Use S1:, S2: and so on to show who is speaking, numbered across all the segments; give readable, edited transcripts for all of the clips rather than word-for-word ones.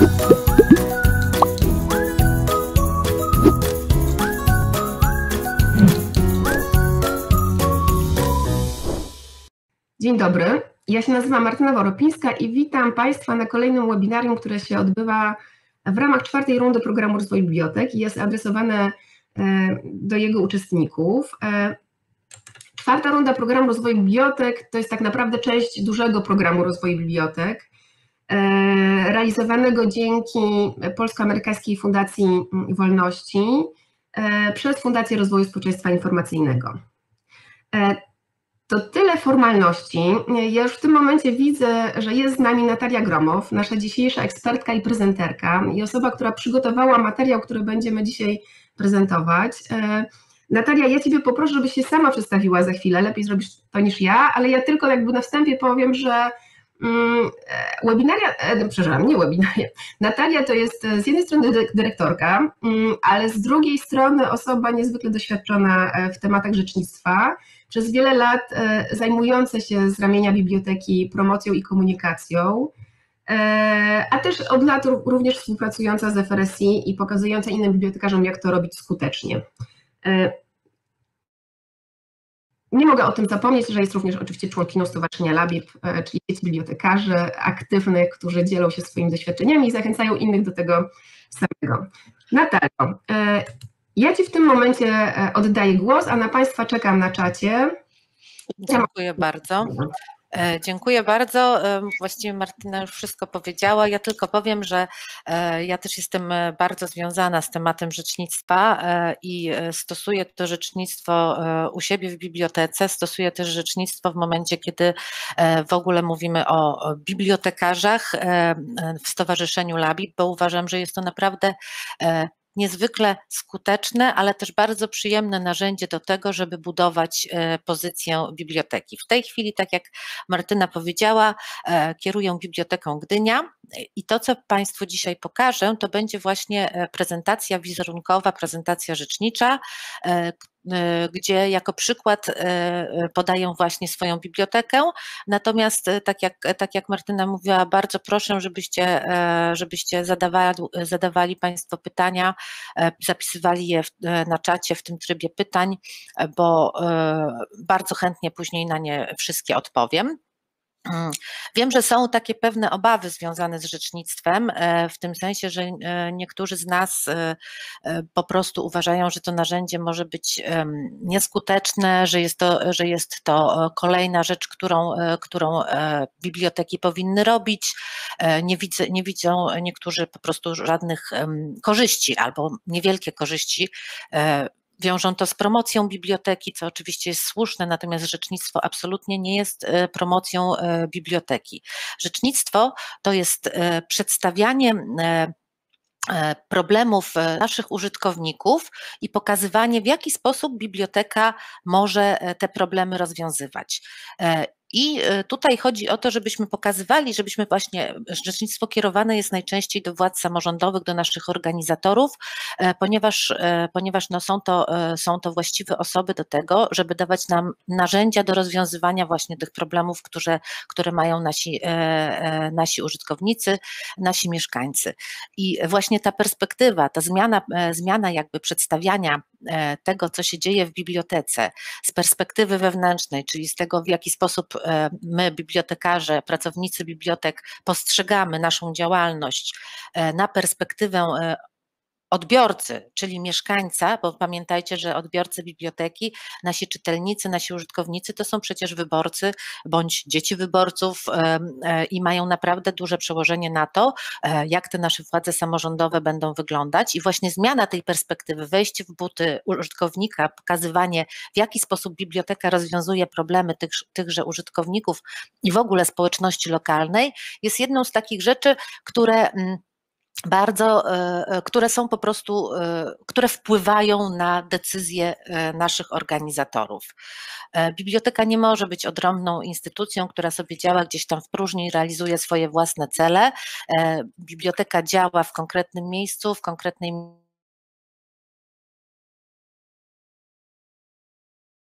S1: Dzień dobry, ja się nazywam Martyna Woropińska i witam Państwa na kolejnym webinarium, które się odbywa w ramach czwartej rundy programu Rozwoju Bibliotek i jest adresowane do jego uczestników. Czwarta runda programu Rozwoju Bibliotek to jest tak naprawdę część dużego programu Rozwoju Bibliotek, realizowanego dzięki Polsko-Amerykańskiej Fundacji Wolności przez Fundację Rozwoju Społeczeństwa Informacyjnego. To tyle formalności. Ja już w tym momencie widzę, że jest z nami Natalia Gromow, nasza dzisiejsza ekspertka i prezenterka i osoba, która przygotowała materiał, który będziemy dzisiaj prezentować. Natalia, ja Ciebie poproszę, żebyś się sama przedstawiła za chwilę, lepiej zrobisz to niż ja, ale ja tylko jakby na wstępie powiem, że Natalia to jest z jednej strony dyrektorka, ale z drugiej strony osoba niezwykle doświadczona w tematach rzecznictwa, przez wiele lat zajmująca się z ramienia biblioteki promocją i komunikacją, a też od lat również współpracująca z FRSI i pokazująca innym bibliotekarzom, jak to robić skutecznie. Nie mogę o tym zapomnieć, że jest również oczywiście członkinią Stowarzyszenia LABIB, czyli sieci bibliotekarzy aktywnych, którzy dzielą się swoimi doświadczeniami i zachęcają innych do tego samego. Natalio, ja Ci w tym momencie oddaję głos, a na Państwa czekam na czacie.
S2: Dziękuję bardzo. Dziękuję bardzo. Właściwie Martyna już wszystko powiedziała. Ja tylko powiem, że ja też jestem bardzo związana z tematem rzecznictwa i stosuję to rzecznictwo u siebie w bibliotece. Stosuję też rzecznictwo w momencie, kiedy w ogóle mówimy o bibliotekarzach w Stowarzyszeniu LABIB, bo uważam, że jest to naprawdę niezwykle skuteczne, ale też bardzo przyjemne narzędzie do tego, żeby budować pozycję biblioteki. W tej chwili, tak jak Martyna powiedziała, kieruję Biblioteką Gdynia i to, co Państwu dzisiaj pokażę, to będzie właśnie prezentacja wizerunkowa, prezentacja rzecznicza, gdzie jako przykład podaję właśnie swoją bibliotekę. Natomiast tak jak Martyna mówiła, bardzo proszę, żebyście zadawali Państwo pytania, zapisywali je na czacie w tym trybie pytań, bo bardzo chętnie później na nie wszystkie odpowiem. Wiem, że są takie pewne obawy związane z rzecznictwem, w tym sensie, że niektórzy z nas po prostu uważają, że to narzędzie może być nieskuteczne, że jest to kolejna rzecz, którą biblioteki powinny robić. Nie widzą niektórzy po prostu żadnych korzyści albo niewielkie korzyści. Wiążą to z promocją biblioteki, co oczywiście jest słuszne, natomiast rzecznictwo absolutnie nie jest promocją biblioteki. Rzecznictwo to jest przedstawianie problemów naszych użytkowników i pokazywanie, w jaki sposób biblioteka może te problemy rozwiązywać. I tutaj chodzi o to, żebyśmy pokazywali, żebyśmy właśnie, rzecznictwo kierowane jest najczęściej do władz samorządowych, do naszych organizatorów, ponieważ no są to właściwe osoby do tego, żeby dawać nam narzędzia do rozwiązywania właśnie tych problemów, które mają nasi użytkownicy, nasi mieszkańcy. I właśnie ta perspektywa, ta zmiana jakby przedstawiania tego, co się dzieje w bibliotece z perspektywy wewnętrznej, czyli z tego, w jaki sposób my, bibliotekarze, pracownicy bibliotek, postrzegamy naszą działalność na perspektywę odbiorcy, czyli mieszkańca, bo pamiętajcie, że odbiorcy biblioteki, nasi czytelnicy, nasi użytkownicy to są przecież wyborcy bądź dzieci wyborców i mają naprawdę duże przełożenie na to, jak te nasze władze samorządowe będą wyglądać i właśnie zmiana tej perspektywy, wejście w buty użytkownika, pokazywanie, w jaki sposób biblioteka rozwiązuje problemy tychże użytkowników i w ogóle społeczności lokalnej jest jedną z takich rzeczy, które są po prostu, które wpływają na decyzje naszych organizatorów. Biblioteka nie może być odrębną instytucją, która sobie działa gdzieś tam w próżni i realizuje swoje własne cele. Biblioteka działa w konkretnym miejscu, w konkretnej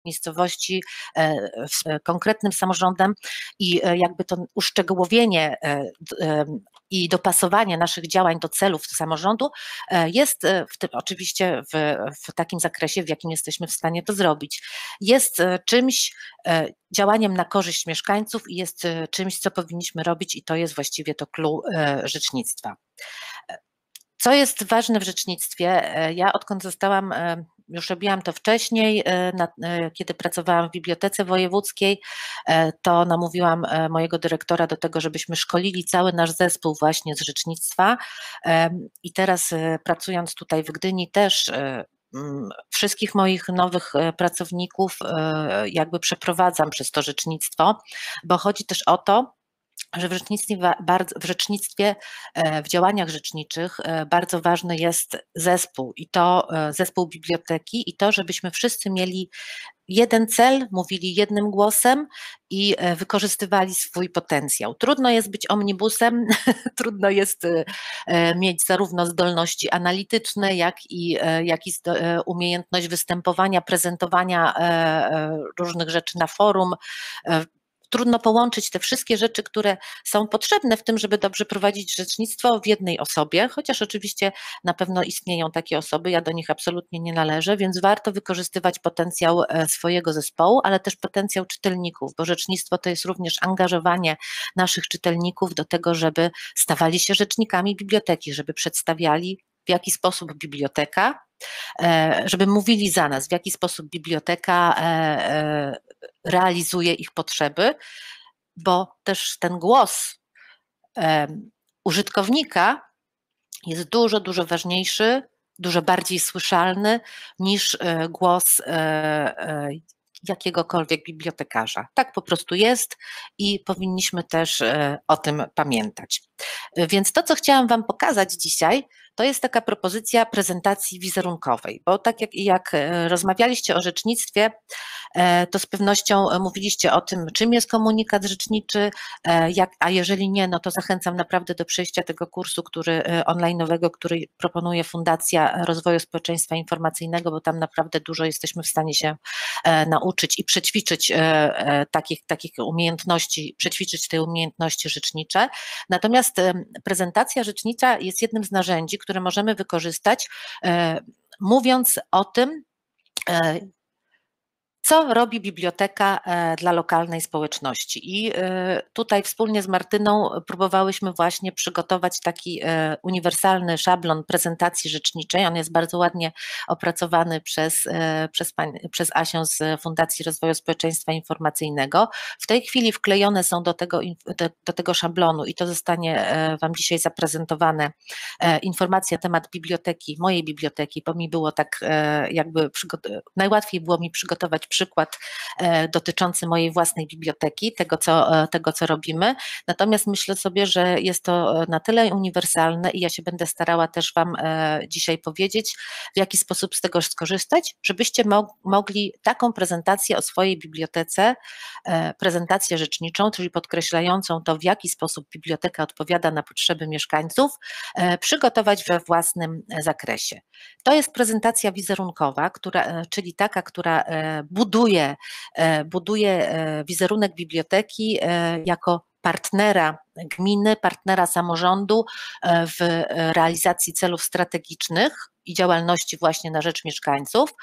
S2: miejscowości, konkretnym samorządem i jakby to uszczegółowienie i dopasowanie naszych działań do celów samorządu jest oczywiście w takim zakresie, w jakim jesteśmy w stanie to zrobić. Jest czymś, działaniem na korzyść mieszkańców i jest czymś, co powinniśmy robić i to jest właściwie to clou rzecznictwa. Co jest ważne w rzecznictwie? Ja odkąd zostałam, już robiłam to wcześniej, kiedy pracowałam w Bibliotece Wojewódzkiej, to namówiłam mojego dyrektora do tego, żebyśmy szkolili cały nasz zespół właśnie z rzecznictwa i teraz pracując tutaj w Gdyni też wszystkich moich nowych pracowników jakby przeprowadzam przez to rzecznictwo, bo chodzi też o to, że w rzecznictwie, w działaniach rzeczniczych bardzo ważny jest zespół i to zespół biblioteki i to, żebyśmy wszyscy mieli jeden cel, mówili jednym głosem i wykorzystywali swój potencjał. Trudno jest być omnibusem, trudno jest mieć zarówno zdolności analityczne, jak i umiejętność występowania, prezentowania różnych rzeczy na forum. Trudno połączyć te wszystkie rzeczy, które są potrzebne w tym, żeby dobrze prowadzić rzecznictwo w jednej osobie, chociaż oczywiście na pewno istnieją takie osoby, ja do nich absolutnie nie należę, więc warto wykorzystywać potencjał swojego zespołu, ale też potencjał czytelników, bo rzecznictwo to jest również angażowanie naszych czytelników do tego, żeby stawali się rzecznikami biblioteki, żeby przedstawiali, w jaki sposób biblioteka, żeby mówili za nas, w jaki sposób biblioteka realizuje ich potrzeby, bo też ten głos użytkownika jest dużo, dużo ważniejszy, dużo bardziej słyszalny niż głos jakiegokolwiek bibliotekarza. Tak po prostu jest i powinniśmy też o tym pamiętać. Więc to, co chciałam Wam pokazać dzisiaj, to jest taka propozycja prezentacji wizerunkowej, bo tak jak rozmawialiście o rzecznictwie, to z pewnością mówiliście o tym, czym jest komunikat rzeczniczy, a jeżeli nie, no to zachęcam naprawdę do przejścia tego kursu, online'owego, który proponuje Fundacja Rozwoju Społeczeństwa Informacyjnego, bo tam naprawdę dużo jesteśmy w stanie się nauczyć i przećwiczyć takich umiejętności, przećwiczyć te umiejętności rzecznicze. Natomiast prezentacja rzecznicza jest jednym z narzędzi, które możemy wykorzystać, mówiąc o tym, co robi biblioteka dla lokalnej społeczności. I tutaj wspólnie z Martyną próbowałyśmy właśnie przygotować taki uniwersalny szablon prezentacji rzeczniczej. On jest bardzo ładnie opracowany przez Asię z Fundacji Rozwoju Społeczeństwa Informacyjnego. W tej chwili wklejone są do tego szablonu i to zostanie Wam dzisiaj zaprezentowane informacje na temat biblioteki, mojej biblioteki, bo mi było tak jakby najłatwiej było mi przygotować przykład dotyczący mojej własnej biblioteki, tego co robimy. Natomiast myślę sobie, że jest to na tyle uniwersalne i ja się będę starała też Wam dzisiaj powiedzieć, w jaki sposób z tego skorzystać, żebyście mogli taką prezentację o swojej bibliotece, prezentację rzeczniczą, czyli podkreślającą to, w jaki sposób biblioteka odpowiada na potrzeby mieszkańców, przygotować we własnym zakresie. To jest prezentacja wizerunkowa, czyli taka, która buduje wizerunek biblioteki jako partnera gminy, partnera samorządu w realizacji celów strategicznych i działalności właśnie na rzecz mieszkańców.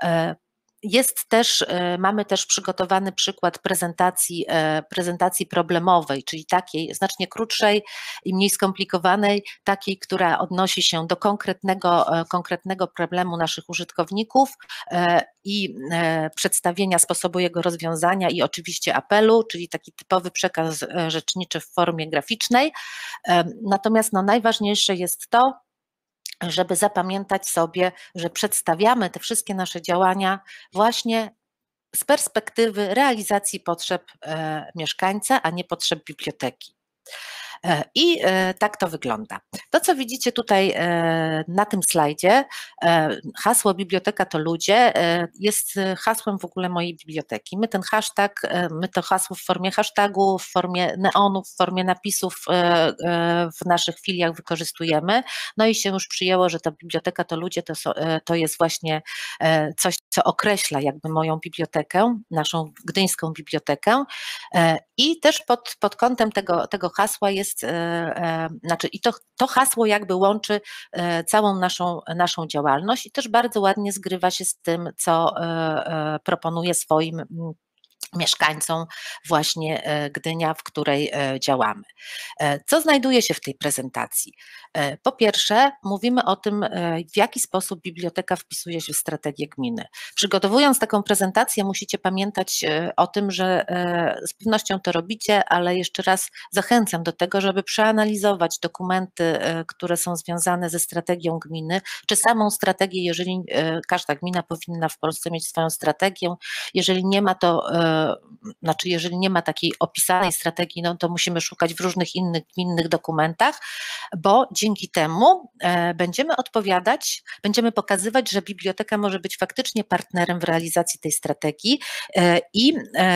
S2: Mamy też przygotowany przykład prezentacji problemowej, czyli takiej znacznie krótszej i mniej skomplikowanej, takiej, która odnosi się do konkretnego problemu naszych użytkowników i przedstawienia sposobu jego rozwiązania i oczywiście apelu, czyli taki typowy przekaz rzeczniczy w formie graficznej. Natomiast najważniejsze jest to, żeby zapamiętać sobie, że przedstawiamy te wszystkie nasze działania właśnie z perspektywy realizacji potrzeb mieszkańca, a nie potrzeb biblioteki. I tak to wygląda. To, co widzicie tutaj na tym slajdzie, hasło Biblioteka to ludzie, jest hasłem w ogóle mojej biblioteki. My to hasło w formie hashtagu, w formie neonów, w formie napisów w naszych filiach wykorzystujemy. No i się już przyjęło, że ta Biblioteka to ludzie to jest właśnie coś, co określa jakby moją bibliotekę, naszą gdyńską bibliotekę. I też pod kątem tego hasła jest, znaczy i to hasło jakby łączy całą naszą działalność i też bardzo ładnie zgrywa się z tym, co proponuje swoim mieszkańcom właśnie Gdynia, w której działamy. Co znajduje się w tej prezentacji? Po pierwsze, mówimy o tym, w jaki sposób biblioteka wpisuje się w strategię gminy. Przygotowując taką prezentację, musicie pamiętać o tym, że z pewnością to robicie, ale jeszcze raz zachęcam do tego, żeby przeanalizować dokumenty, które są związane ze strategią gminy, czy samą strategię, jeżeli każda gmina powinna w Polsce mieć swoją strategię, jeżeli nie ma jeżeli nie ma takiej opisanej strategii, no to musimy szukać w różnych innych gminnych dokumentach, bo dzięki temu będziemy pokazywać, że biblioteka może być faktycznie partnerem w realizacji tej strategii i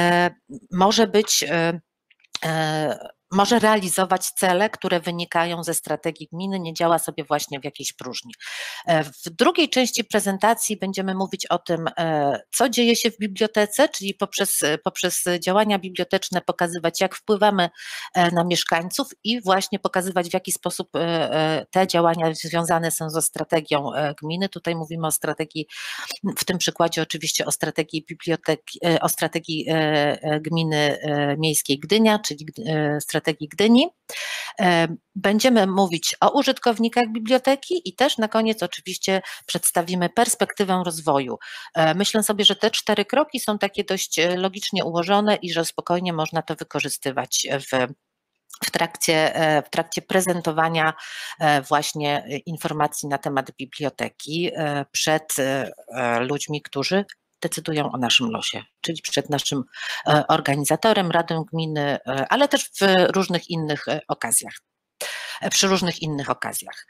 S2: może realizować cele, które wynikają ze strategii gminy, nie działa sobie właśnie w jakiejś próżni. W drugiej części prezentacji będziemy mówić o tym, co dzieje się w bibliotece, czyli poprzez działania biblioteczne pokazywać, jak wpływamy na mieszkańców i właśnie pokazywać, w jaki sposób te działania związane są ze strategią gminy. Tutaj mówimy o strategii, w tym przykładzie oczywiście o strategii o strategii gminy miejskiej Gdynia, czyli strategii Gdyni. Będziemy mówić o użytkownikach biblioteki i też na koniec oczywiście przedstawimy perspektywę rozwoju. Myślę sobie, że te 4 kroki są takie dość logicznie ułożone i że spokojnie można to wykorzystywać w trakcie prezentowania właśnie informacji na temat biblioteki przed ludźmi, którzy decydują o naszym losie, czyli przed naszym organizatorem, radą gminy, ale też w różnych innych okazjach, przy różnych innych okazjach.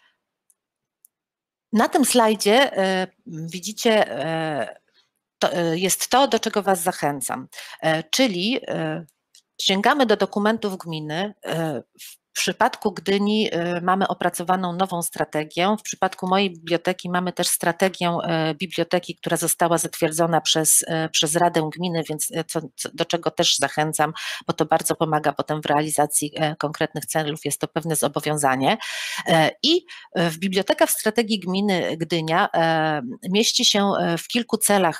S2: Na tym slajdzie widzicie, jest to, do czego Was zachęcam, czyli sięgamy do dokumentów gminy. W przypadku Gdyni mamy opracowaną nową strategię. W przypadku mojej biblioteki mamy też strategię biblioteki, która została zatwierdzona przez Radę Gminy, więc do czego też zachęcam, bo to bardzo pomaga potem w realizacji konkretnych celów, jest to pewne zobowiązanie. I biblioteka w strategii gminy Gdynia mieści się w kilku celach,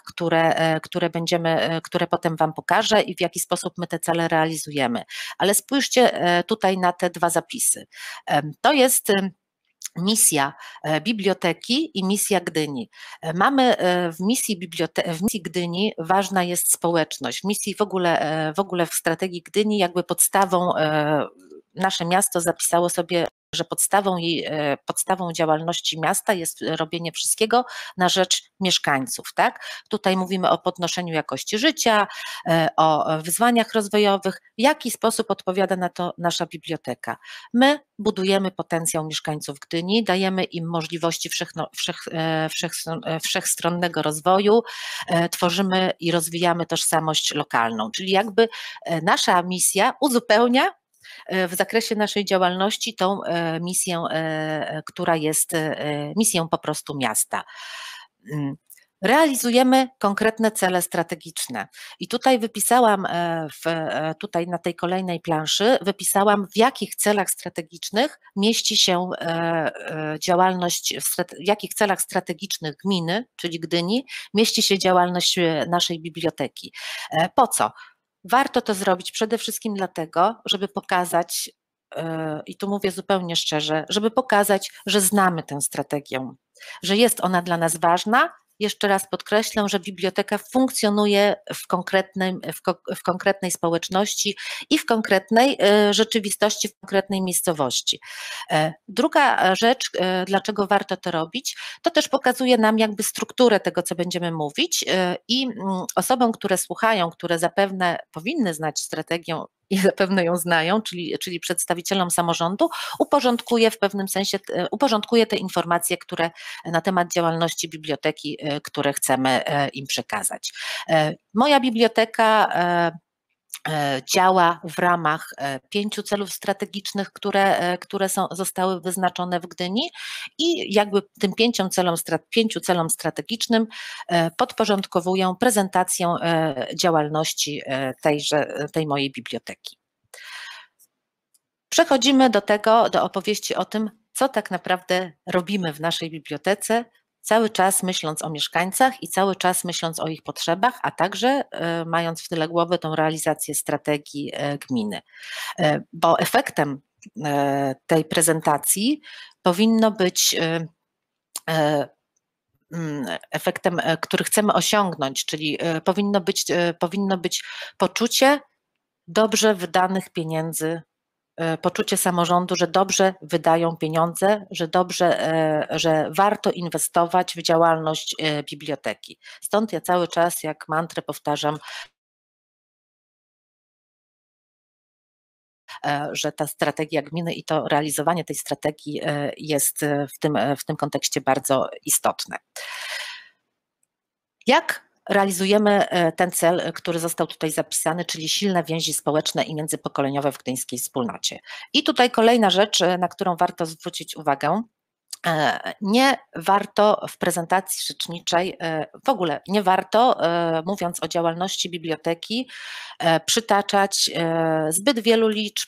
S2: które potem Wam pokażę i w jaki sposób my te cele realizujemy. Ale spójrzcie tutaj na te 2 zapisy. To jest misja biblioteki i misja Gdyni. Mamy w misji Gdyni ważna jest społeczność. W misji w ogóle w strategii Gdyni jakby podstawą, nasze miasto zapisało sobie, że podstawą działalności miasta jest robienie wszystkiego na rzecz mieszkańców, tak? Tutaj mówimy o podnoszeniu jakości życia, o wyzwaniach rozwojowych, w jaki sposób odpowiada na to nasza biblioteka. My budujemy potencjał mieszkańców Gdyni, dajemy im możliwości wszechstronnego rozwoju, tworzymy i rozwijamy tożsamość lokalną, czyli jakby nasza misja uzupełnia w zakresie naszej działalności tą misję, która jest misją po prostu miasta. Realizujemy konkretne cele strategiczne i tutaj wypisałam, tutaj na tej kolejnej planszy wypisałam, w jakich celach strategicznych mieści się działalność, w jakich celach strategicznych gminy, czyli Gdyni, mieści się działalność naszej biblioteki. Po co? Warto to zrobić przede wszystkim dlatego, żeby pokazać, i tu mówię zupełnie szczerze, żeby pokazać, że znamy tę strategię, że jest ona dla nas ważna. Jeszcze raz podkreślę, że biblioteka funkcjonuje w konkretnej społeczności i w konkretnej rzeczywistości, w konkretnej miejscowości. Druga rzecz, dlaczego warto to robić, to też pokazuje nam jakby strukturę tego, co będziemy mówić i osobom, które słuchają, które zapewne powinny znać strategię, i zapewne ją znają, czyli przedstawicielom samorządu, w pewnym sensie uporządkuje te informacje, które na temat działalności biblioteki, które chcemy im przekazać. Moja biblioteka działa w ramach 5 celów strategicznych, które zostały wyznaczone w Gdyni i jakby tym 5 celom strategicznym podporządkowują prezentację działalności tej mojej biblioteki. Przechodzimy do opowieści o tym, co tak naprawdę robimy w naszej bibliotece, cały czas myśląc o mieszkańcach i cały czas myśląc o ich potrzebach, a także mając w tyle głowy tą realizację strategii gminy. Bo efektem tej prezentacji powinno być efektem, który chcemy osiągnąć, czyli powinno być poczucie dobrze wydanych pieniędzy, poczucie samorządu, że dobrze wydają pieniądze, że warto inwestować w działalność biblioteki. Stąd ja cały czas jak mantrę powtarzam, że ta strategia gminy i to realizowanie tej strategii jest w tym kontekście bardzo istotne. Jak realizujemy ten cel, który został tutaj zapisany, czyli silne więzi społeczne i międzypokoleniowe w gdyńskiej wspólnocie? I tutaj kolejna rzecz, na którą warto zwrócić uwagę. Nie warto w prezentacji rzeczniczej, w ogóle nie warto, mówiąc o działalności biblioteki, przytaczać zbyt wielu liczb,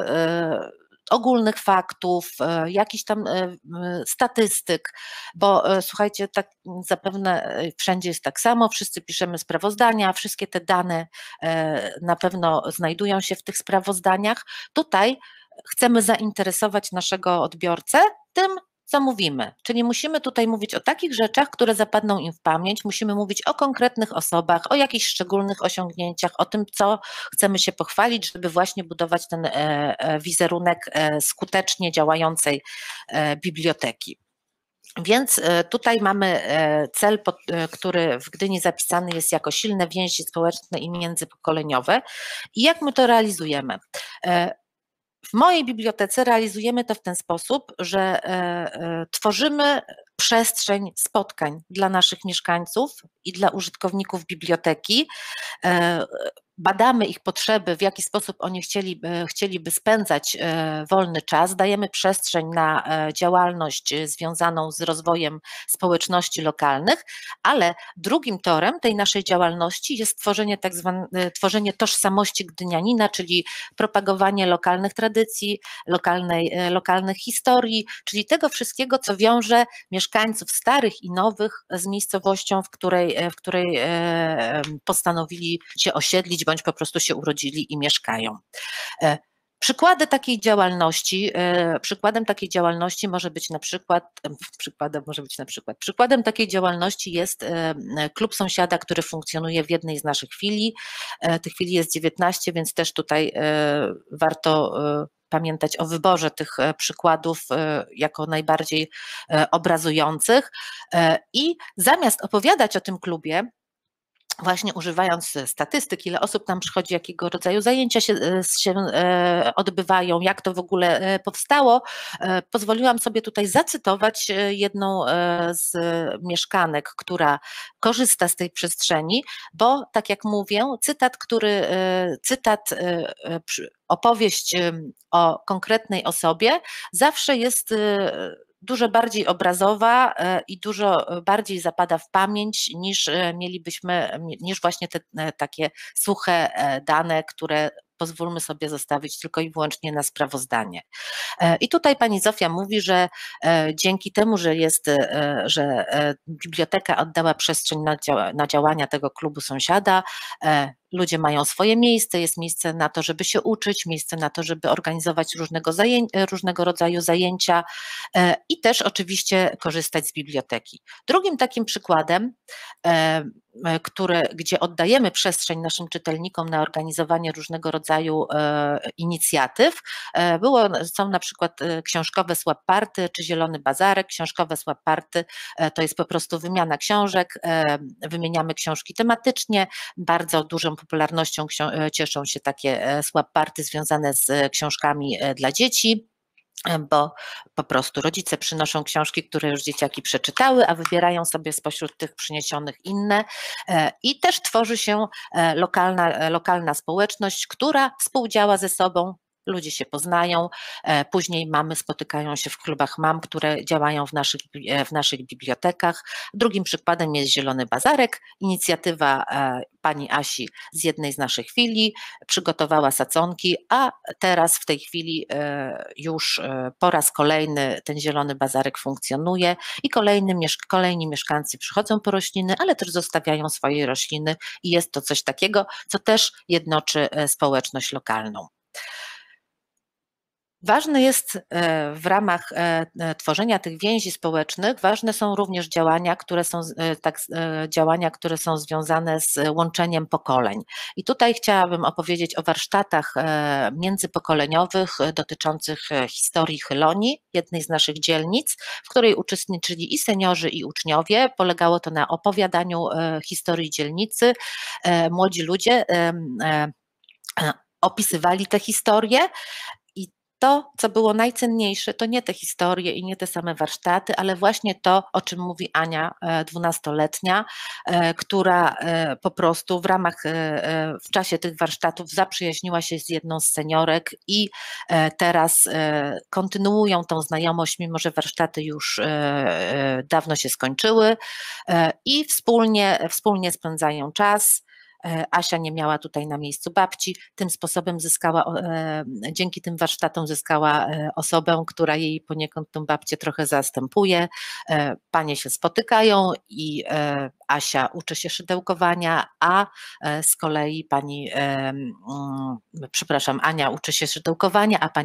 S2: ogólnych faktów, jakichś tam statystyk, bo słuchajcie, tak zapewne wszędzie jest tak samo, wszyscy piszemy sprawozdania, wszystkie te dane na pewno znajdują się w tych sprawozdaniach. Tutaj chcemy zainteresować naszego odbiorcę tym, co mówimy, czyli musimy tutaj mówić o takich rzeczach, które zapadną im w pamięć, musimy mówić o konkretnych osobach, o jakichś szczególnych osiągnięciach, o tym, co chcemy się pochwalić, żeby właśnie budować ten wizerunek skutecznie działającej biblioteki. Więc tutaj mamy cel, który w Gdyni zapisany jest jako silne więzi społeczne i międzypokoleniowe. I jak my to realizujemy? W mojej bibliotece realizujemy to w ten sposób, że tworzymy przestrzeń spotkań dla naszych mieszkańców i dla użytkowników biblioteki. Badamy ich potrzeby, w jaki sposób oni chcieliby spędzać wolny czas, dajemy przestrzeń na działalność związaną z rozwojem społeczności lokalnych, ale drugim torem tej naszej działalności jest tworzenie tożsamości gdynianina, czyli propagowanie lokalnych tradycji, lokalnych historii, czyli tego wszystkiego, co wiąże mieszkańców starych i nowych z miejscowością, w której postanowili się osiedlić, bądź po prostu się urodzili i mieszkają. Przykładem takiej działalności może być na przykład, przykładem takiej działalności jest klub sąsiada, który funkcjonuje w jednej z naszych filii. Tych filii jest 19, więc też tutaj warto pamiętać o wyborze tych przykładów jako najbardziej obrazujących. I zamiast opowiadać o tym klubie, właśnie używając statystyk, ile osób tam przychodzi, jakiego rodzaju zajęcia się odbywają, jak to w ogóle powstało, pozwoliłam sobie tutaj zacytować jedną z mieszkanek, która korzysta z tej przestrzeni, bo tak jak mówię, opowieść o konkretnej osobie zawsze jest dużo bardziej obrazowa i dużo bardziej zapada w pamięć niż właśnie te takie suche dane, które pozwólmy sobie zostawić tylko i wyłącznie na sprawozdanie. I tutaj pani Zofia mówi, że dzięki temu, że biblioteka oddała przestrzeń na działania tego klubu sąsiada, ludzie mają swoje miejsce, jest miejsce na to, żeby się uczyć, miejsce na to, żeby organizować różnego rodzaju zajęcia i też oczywiście korzystać z biblioteki. Drugim takim przykładem, gdzie oddajemy przestrzeń naszym czytelnikom na organizowanie różnego rodzaju inicjatyw, są na przykład książkowe swap party czy zielony bazarek. Książkowe swap party to jest po prostu wymiana książek, wymieniamy książki tematycznie, bardzo dużą popularnością cieszą się takie swap party związane z książkami dla dzieci, bo po prostu rodzice przynoszą książki, które już dzieciaki przeczytały, a wybierają sobie spośród tych przyniesionych inne i też tworzy się lokalna społeczność, która współdziała ze sobą. Ludzie się poznają, później mamy spotykają się w klubach mam, które działają w naszych bibliotekach. Drugim przykładem jest Zielony Bazarek, inicjatywa pani Asi z jednej z naszych filii, przygotowała saconki, a teraz w tej chwili już po raz kolejny ten Zielony Bazarek funkcjonuje i kolejni mieszkańcy przychodzą po rośliny, ale też zostawiają swoje rośliny i jest to coś takiego, co też jednoczy społeczność lokalną. Ważne jest w ramach tworzenia tych więzi społecznych, ważne są również działania, które są związane z łączeniem pokoleń. I tutaj chciałabym opowiedzieć o warsztatach międzypokoleniowych dotyczących historii Chylonii, jednej z naszych dzielnic, w której uczestniczyli i seniorzy, i uczniowie. Polegało to na opowiadaniu historii dzielnicy. Młodzi ludzie opisywali te historie. To, co było najcenniejsze, to nie te historie i nie te same warsztaty, ale właśnie to, o czym mówi Ania, 12-letnia, która po prostu w czasie tych warsztatów zaprzyjaźniła się z jedną z seniorek i teraz kontynuują tą znajomość, mimo że warsztaty już dawno się skończyły i wspólnie spędzają czas. Asia nie miała tutaj na miejscu babci, tym sposobem dzięki tym warsztatom zyskała osobę, która jej poniekąd tą babcię trochę zastępuje. Panie się spotykają i Asia uczy się szydełkowania, a z kolei Ania uczy się szydełkowania, a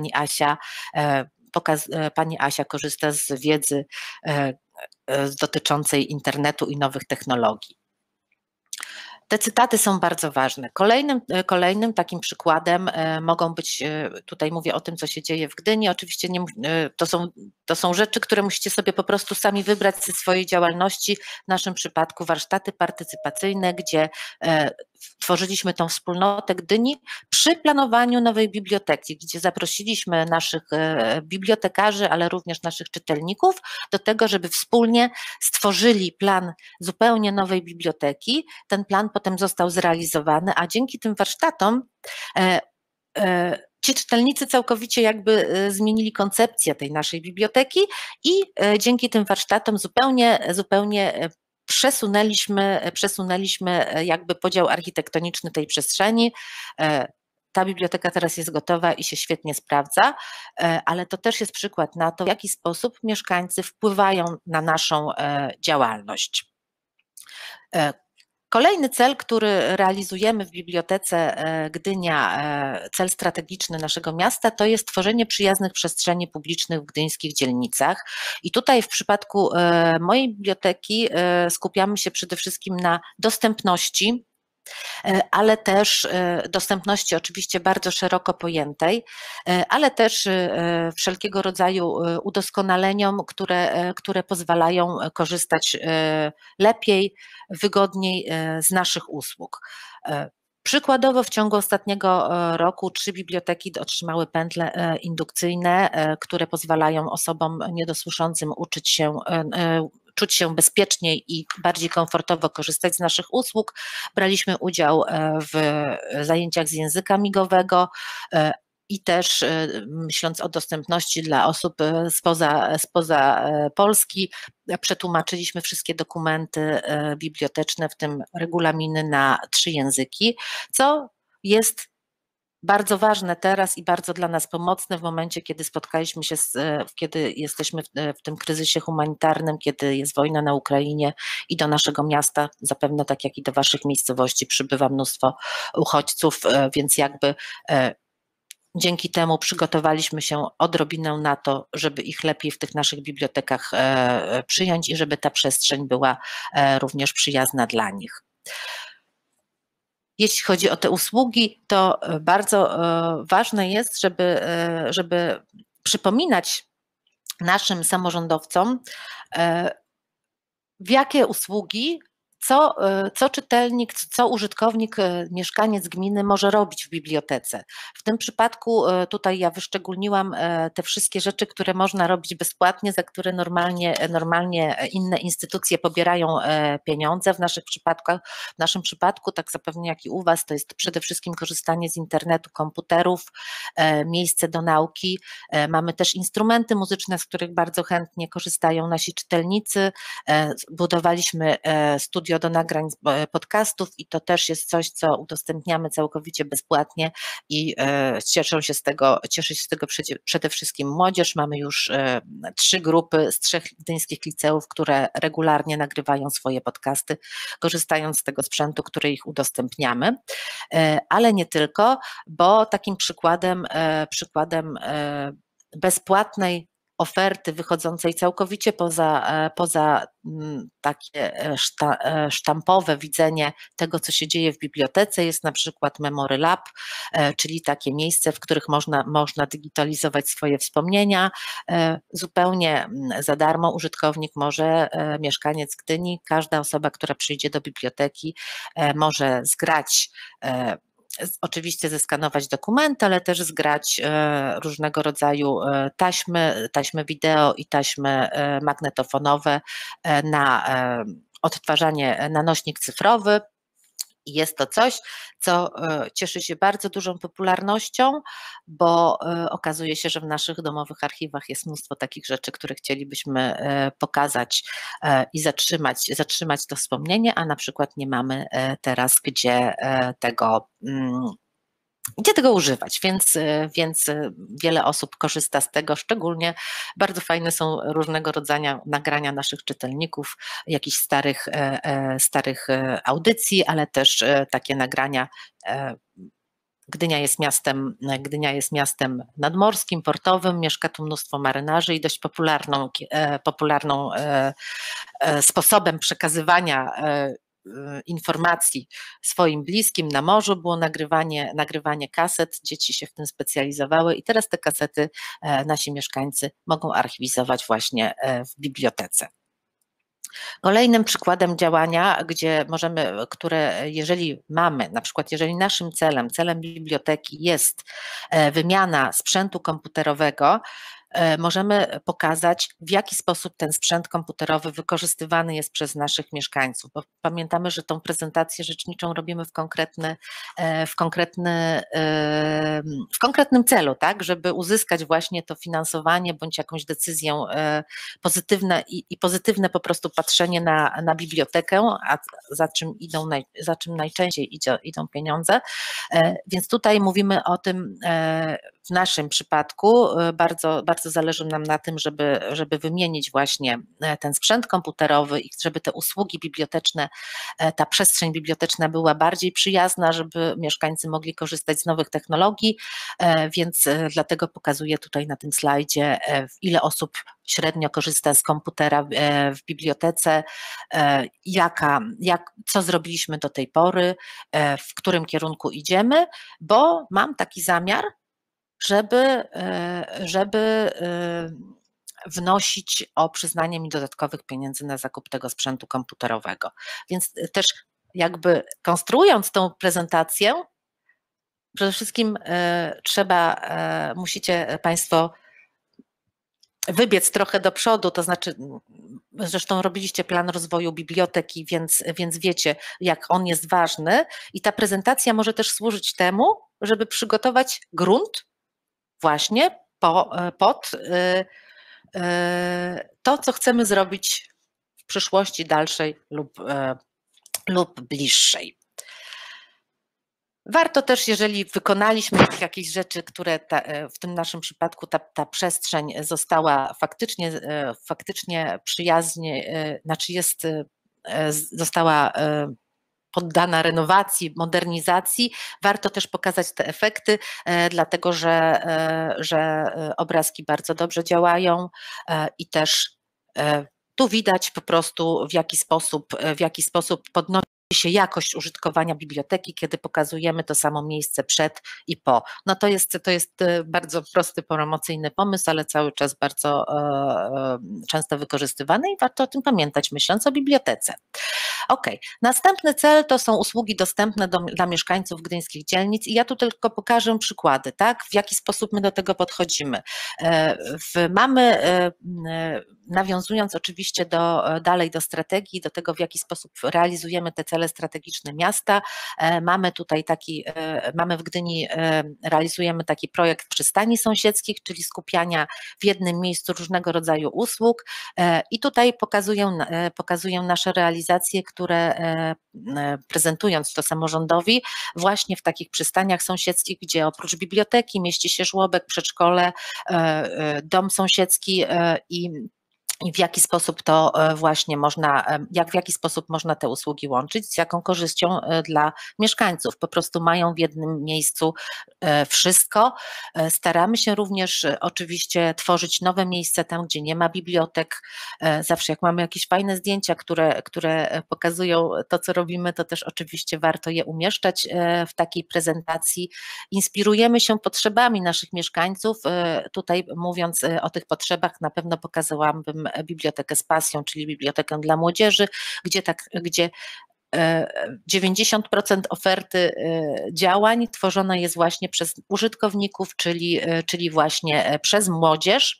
S2: pani Asia korzysta z wiedzy dotyczącej internetu i nowych technologii. Te cytaty są bardzo ważne. Kolejnym takim przykładem mogą być, tutaj mówię o tym, co się dzieje w Gdyni, oczywiście to są rzeczy, które musicie sobie po prostu sami wybrać ze swojej działalności, w naszym przypadku warsztaty partycypacyjne, gdzie tworzyliśmy tą wspólnotę Gdyni przy planowaniu nowej biblioteki, gdzie zaprosiliśmy naszych bibliotekarzy, ale również naszych czytelników do tego, żeby wspólnie stworzyli plan zupełnie nowej biblioteki. Ten plan potem został zrealizowany, a dzięki tym warsztatom ci czytelnicy całkowicie jakby zmienili koncepcję tej naszej biblioteki i dzięki tym warsztatom zupełnie przesunęliśmy jakby podział architektoniczny tej przestrzeni. Ta biblioteka teraz jest gotowa i się świetnie sprawdza, ale to też jest przykład na to, w jaki sposób mieszkańcy wpływają na naszą działalność. Kolejny cel, który realizujemy w Bibliotece Gdynia, cel strategiczny naszego miasta, to jest tworzenie przyjaznych przestrzeni publicznych w gdyńskich dzielnicach. I tutaj w przypadku mojej biblioteki skupiamy się przede wszystkim na dostępności, ale też dostępności oczywiście bardzo szeroko pojętej, ale też wszelkiego rodzaju udoskonaleniom, które pozwalają korzystać lepiej, wygodniej z naszych usług. Przykładowo w ciągu ostatniego roku 3 biblioteki otrzymały pętle indukcyjne, które pozwalają osobom niedosłyszącym czuć się bezpieczniej i bardziej komfortowo korzystać z naszych usług. Braliśmy udział w zajęciach z języka migowego i też myśląc o dostępności dla osób spoza Polski, przetłumaczyliśmy wszystkie dokumenty biblioteczne, w tym regulaminy na 3 języki, co jest bardzo ważne teraz i bardzo dla nas pomocne w momencie, kiedy spotkaliśmy się, kiedy jesteśmy w tym kryzysie humanitarnym, kiedy jest wojna na Ukrainie i do naszego miasta, zapewne tak jak i do waszych miejscowości, przybywa mnóstwo uchodźców, więc jakby dzięki temu przygotowaliśmy się odrobinę na to, żeby ich lepiej w tych naszych bibliotekach przyjąć i żeby ta przestrzeń była również przyjazna dla nich. Jeśli chodzi o te usługi, to bardzo ważne jest, żeby przypominać naszym samorządowcom, w jakie usługi co czytelnik, co użytkownik, mieszkaniec gminy może robić w bibliotece. W tym przypadku tutaj ja wyszczególniłam te wszystkie rzeczy, które można robić bezpłatnie, za które normalnie inne instytucje pobierają pieniądze. W naszym przypadku, tak zapewne jak i u Was, to jest przede wszystkim korzystanie z internetu, komputerów, miejsce do nauki. Mamy też instrumenty muzyczne, z których bardzo chętnie korzystają nasi czytelnicy. Budowaliśmy studio do nagrań podcastów i to też jest coś, co udostępniamy całkowicie bezpłatnie i cieszy się z tego przede wszystkim młodzież. Mamy już 3 grupy z 3 gdyńskich liceów, które regularnie nagrywają swoje podcasty, korzystając z tego sprzętu, który ich udostępniamy, ale nie tylko, bo takim przykładem bezpłatnej oferty wychodzącej całkowicie poza takie sztampowe widzenie tego, co się dzieje w bibliotece, jest na przykład Memory Lab, czyli takie miejsce, w których można digitalizować swoje wspomnienia. Zupełnie za darmo użytkownik może, mieszkaniec Gdyni, każda osoba, która przyjdzie do biblioteki, może zgrać, oczywiście zeskanować dokumenty, ale też zgrać różnego rodzaju taśmy wideo i taśmy magnetofonowe na odtwarzanie na nośnik cyfrowy. I jest to coś, co cieszy się bardzo dużą popularnością, bo okazuje się, że w naszych domowych archiwach jest mnóstwo takich rzeczy, które chcielibyśmy pokazać i zatrzymać to wspomnienie, a na przykład nie mamy teraz gdzie tego używać, więc wiele osób korzysta z tego, szczególnie bardzo fajne są różnego rodzaju nagrania naszych czytelników, jakichś starych audycji, ale też takie nagrania. Gdynia jest miastem nadmorskim, portowym, mieszka tu mnóstwo marynarzy i dość popularną sposobem przekazywania informacji swoim bliskim na morzu było nagrywanie kaset, dzieci się w tym specjalizowały i teraz te kasety nasi mieszkańcy mogą archiwizować właśnie w bibliotece. Kolejnym przykładem działania, jeżeli naszym celem biblioteki jest wymiana sprzętu komputerowego, możemy pokazać, w jaki sposób ten sprzęt komputerowy wykorzystywany jest przez naszych mieszkańców, bo pamiętamy, że tą prezentację rzeczniczą robimy w konkretnym celu, tak, żeby uzyskać właśnie to finansowanie bądź jakąś decyzję pozytywne po prostu patrzenie na bibliotekę, a za czym najczęściej idą pieniądze, więc tutaj mówimy o tym. W naszym przypadku bardzo zależy nam na tym, żeby wymienić właśnie ten sprzęt komputerowy i żeby te usługi biblioteczne, ta przestrzeń biblioteczna była bardziej przyjazna, żeby mieszkańcy mogli korzystać z nowych technologii, więc dlatego pokazuję tutaj na tym slajdzie, ile osób średnio korzysta z komputera w bibliotece, co zrobiliśmy do tej pory, w którym kierunku idziemy, bo mam taki zamiar, żeby wnosić o przyznanie mi dodatkowych pieniędzy na zakup tego sprzętu komputerowego. Więc też jakby konstruując tą prezentację, przede wszystkim musicie Państwo wybiec trochę do przodu, to znaczy, zresztą robiliście plan rozwoju biblioteki, więc wiecie, jak on jest ważny i ta prezentacja może też służyć temu, żeby przygotować grunt właśnie pod to, co chcemy zrobić w przyszłości dalszej lub bliższej. Warto też, jeżeli wykonaliśmy jakieś rzeczy, które w tym naszym przypadku ta przestrzeń została faktycznie przyjaznie, została poddana renowacji, modernizacji, warto też pokazać te efekty, dlatego że obrazki bardzo dobrze działają i też tu widać po prostu w jaki sposób podnosić się jakość użytkowania biblioteki, kiedy pokazujemy to samo miejsce przed i po. No to jest bardzo prosty, promocyjny pomysł, ale cały czas bardzo często wykorzystywany i warto o tym pamiętać, myśląc o bibliotece. Ok, następny cel to są usługi dostępne dla mieszkańców gdyńskich dzielnic i ja tu tylko pokażę przykłady, tak, w jaki sposób my do tego podchodzimy. Mamy, nawiązując oczywiście dalej do strategii, do tego, w jaki sposób realizujemy te cele strategiczne miasta, mamy tutaj mamy w Gdyni, realizujemy taki projekt przystani sąsiedzkich, czyli skupiania w jednym miejscu różnego rodzaju usług i tutaj pokazuję nasze realizacje, które prezentując to samorządowi właśnie w takich przystaniach sąsiedzkich, gdzie oprócz biblioteki mieści się żłobek, przedszkole, dom sąsiedzki i w jaki sposób to właśnie w jaki sposób można te usługi łączyć, z jaką korzyścią dla mieszkańców. Po prostu mają w jednym miejscu wszystko. Staramy się również oczywiście tworzyć nowe miejsca tam, gdzie nie ma bibliotek. Zawsze jak mamy jakieś fajne zdjęcia, które pokazują to, co robimy, to też oczywiście warto je umieszczać w takiej prezentacji. Inspirujemy się potrzebami naszych mieszkańców. Tutaj mówiąc o tych potrzebach, na pewno pokazałabym bibliotekę z pasją, czyli bibliotekę dla młodzieży, gdzie 90% oferty działań tworzona jest właśnie przez użytkowników, czyli właśnie przez młodzież.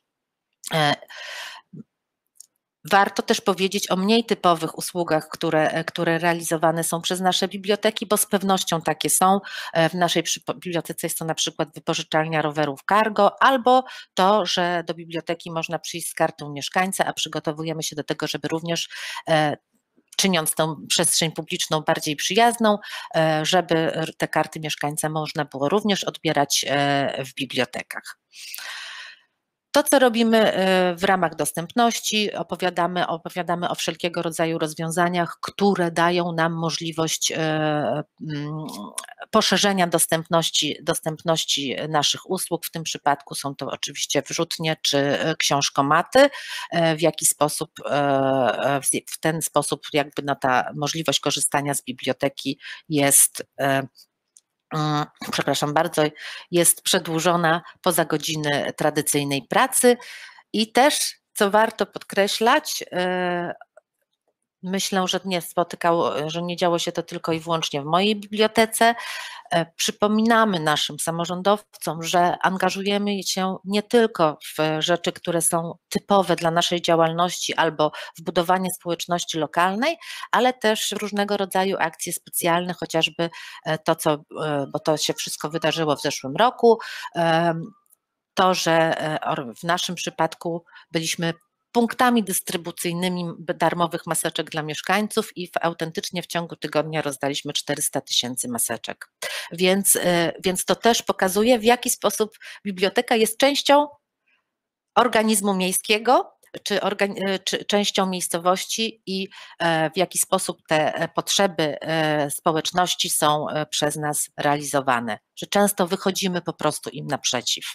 S2: Warto też powiedzieć o mniej typowych usługach, które realizowane są przez nasze biblioteki, bo z pewnością takie są. W naszej bibliotece jest to na przykład wypożyczalnia rowerów cargo, albo to, że do biblioteki można przyjść z kartą mieszkańca, a przygotowujemy się do tego, żeby również czyniąc tą przestrzeń publiczną bardziej przyjazną, żeby te karty mieszkańca można było również odbierać w bibliotekach. To, co robimy w ramach dostępności, opowiadamy o wszelkiego rodzaju rozwiązaniach, które dają nam możliwość poszerzenia dostępności naszych usług. W tym przypadku są to oczywiście wrzutnie czy książkomaty. W ten sposób jakby ta możliwość korzystania z biblioteki jest jest przedłużona poza godziny tradycyjnej pracy i też, co warto podkreślać, myślę, że nie działo się to tylko i wyłącznie w mojej bibliotece. Przypominamy naszym samorządowcom, że angażujemy się nie tylko w rzeczy, które są typowe dla naszej działalności albo w budowanie społeczności lokalnej, ale też różnego rodzaju akcje specjalne, chociażby bo to się wszystko wydarzyło w zeszłym roku, to, że w naszym przypadku byliśmy punktami dystrybucyjnymi darmowych maseczek dla mieszkańców i autentycznie w ciągu tygodnia rozdaliśmy 400 000 maseczek. Więc to też pokazuje, w jaki sposób biblioteka jest częścią organizmu miejskiego, czy częścią miejscowości i w jaki sposób te potrzeby społeczności są przez nas realizowane, że często wychodzimy po prostu im naprzeciw.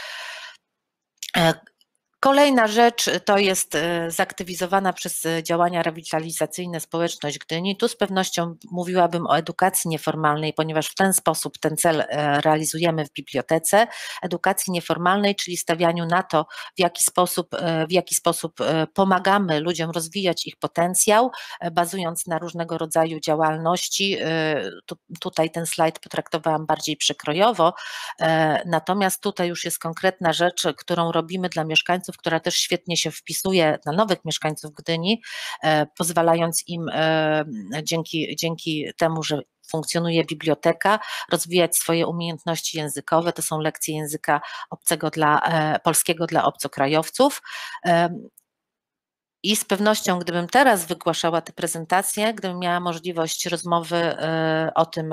S2: Kolejna rzecz to jest zaktywizowana przez działania rewitalizacyjne społeczność Gdyni. Tu z pewnością mówiłabym o edukacji nieformalnej, ponieważ w ten sposób ten cel realizujemy w bibliotece. Edukacji nieformalnej, czyli stawianiu na to, w jaki sposób pomagamy ludziom rozwijać ich potencjał, bazując na różnego rodzaju działalności. Tutaj ten slajd potraktowałam bardziej przekrojowo, natomiast tutaj już jest konkretna rzecz, którą robimy dla mieszkańców, która też świetnie się wpisuje na nowych mieszkańców Gdyni, pozwalając im dzięki temu, że funkcjonuje biblioteka, rozwijać swoje umiejętności językowe. To są lekcje języka polskiego dla obcokrajowców. I z pewnością, gdybym teraz wygłaszała tę prezentację, gdybym miała możliwość rozmowy o tym,